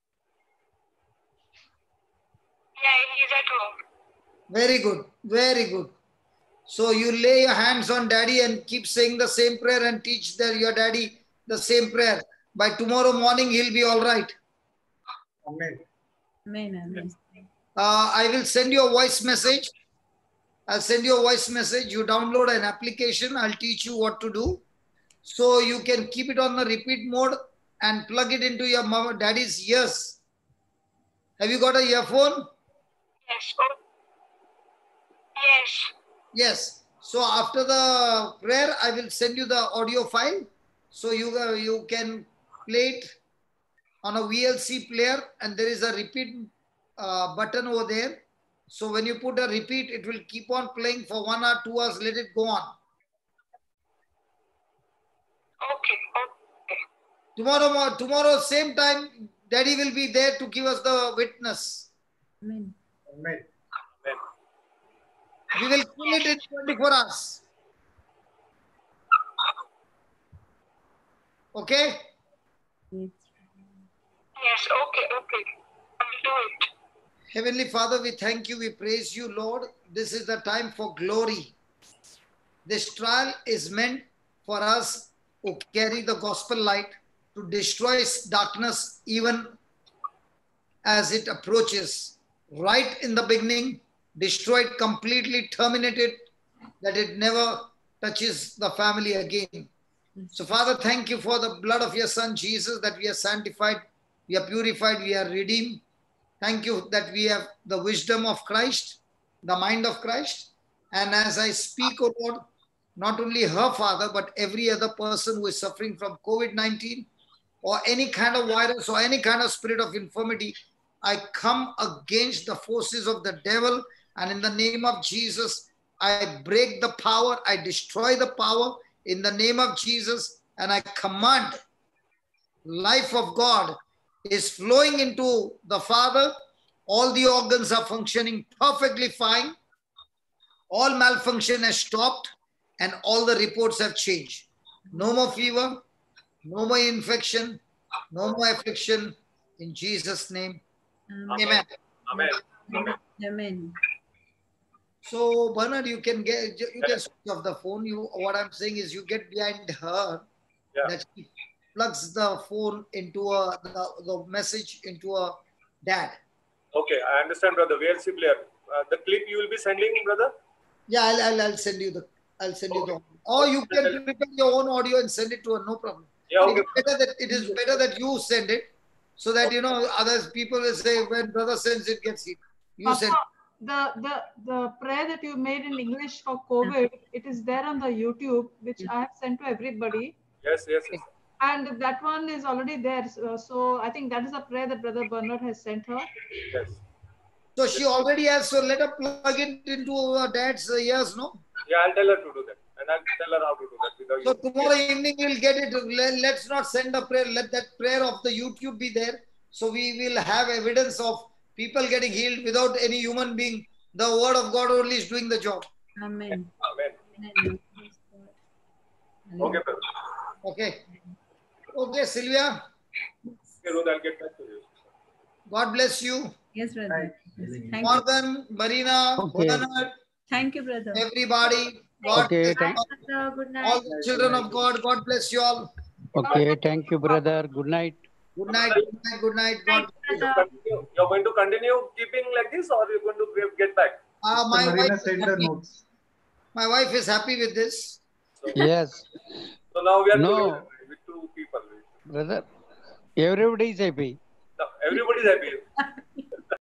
[SPEAKER 9] Yeah, he's at home.
[SPEAKER 2] Very good. Very good. So you lay your hands on daddy and keep saying the same prayer and teach your daddy the same prayer. By tomorrow morning, he'll be all right.
[SPEAKER 4] Amen.
[SPEAKER 1] Amen.
[SPEAKER 2] I will send you a voice message. I'll send you a voice message. You download an application. I'll teach you what to do. So you can keep it on the repeat mode and plug it into your mom, daddy's ears. Have you got a earphone?
[SPEAKER 9] Yes. Oh. Yes.
[SPEAKER 2] Yes. So after the prayer, I will send you the audio file. So you can play it on a VLC player, and there is a repeat button over there. So when you put a repeat, it will keep on playing for 1 or 2 hours. Let it go on.
[SPEAKER 9] Okay.
[SPEAKER 2] Tomorrow, same time, daddy will be there to give us the witness.
[SPEAKER 1] Amen.
[SPEAKER 4] Amen.
[SPEAKER 2] We will kill it in 24 hours. Okay?
[SPEAKER 9] Yes. Okay. I will do it.
[SPEAKER 2] Heavenly Father, we thank you, we praise you, Lord. This is the time for glory. This trial is meant for us who carry the gospel light to destroy darkness even as it approaches. Right in the beginning, destroy it completely, terminate it, that it never touches the family again. So Father, thank you for the blood of your Son, Jesus, that we are sanctified, we are purified, we are redeemed. Thank you that we have the wisdom of Christ, the mind of Christ. And as I speak, oh Lord, not only her father, but every other person who is suffering from COVID-19 or any kind of virus or any kind of spirit of infirmity, I come against the forces of the devil. And in the name of Jesus, I break the power, I destroy the power in the name of Jesus. And I command life of God is flowing into the Father. All the organs are functioning perfectly fine. All malfunction has stopped and all the reports have changed. No more fever, no more infection, no more affliction. In Jesus' name, amen.
[SPEAKER 1] Amen.
[SPEAKER 2] So Bernard, you can switch off the phone. What I'm saying is you get behind her, that she plugs the phone into the message into a dad.
[SPEAKER 3] Okay, I understand, brother. VLC player. The clip you will be sending, brother?
[SPEAKER 2] Yeah, I'll send you the. Or you can prepare your own audio and send it to her. No problem.
[SPEAKER 3] Yeah, okay.
[SPEAKER 2] It is better that you send it, so that others people will say when brother sends it gets hit. You send.
[SPEAKER 6] The prayer that you made in English for COVID, it is there on the YouTube, which I have sent to everybody.
[SPEAKER 3] Yes.
[SPEAKER 6] And that one is already there. So I think that is a prayer that Brother Bernard has sent her.
[SPEAKER 3] Yes.
[SPEAKER 2] So she already has. So let her plug it into her dad's ears, no?
[SPEAKER 3] Yeah, I'll tell her to do that, and I'll tell her how to do that.
[SPEAKER 2] So tomorrow evening we'll get it. Let's not send a prayer. Let that prayer of the YouTube be there. So we will have evidence of people getting healed without any human being. The word of God only is doing the job.
[SPEAKER 1] Amen.
[SPEAKER 3] Okay, brother.
[SPEAKER 2] Okay, Sylvia.
[SPEAKER 3] Okay, Ruth, I'll get back to you.
[SPEAKER 2] God bless you.
[SPEAKER 1] Yes, brother. Thank
[SPEAKER 2] Morgan, Marina, Bernard.
[SPEAKER 1] Thank you, brother.
[SPEAKER 2] Everybody. God bless
[SPEAKER 1] Good night.
[SPEAKER 2] all the children of God. God bless you all.
[SPEAKER 8] Okay, thank you, brother. Good night.
[SPEAKER 2] Good night. God bless you.
[SPEAKER 3] You're going to continue keeping like this, or you're going to get back?
[SPEAKER 2] My wife is happy with this.
[SPEAKER 8] Yes.
[SPEAKER 3] So now we are
[SPEAKER 8] No,
[SPEAKER 3] with two people.
[SPEAKER 8] brother. Everybody is happy.
[SPEAKER 3] No, everybody is happy.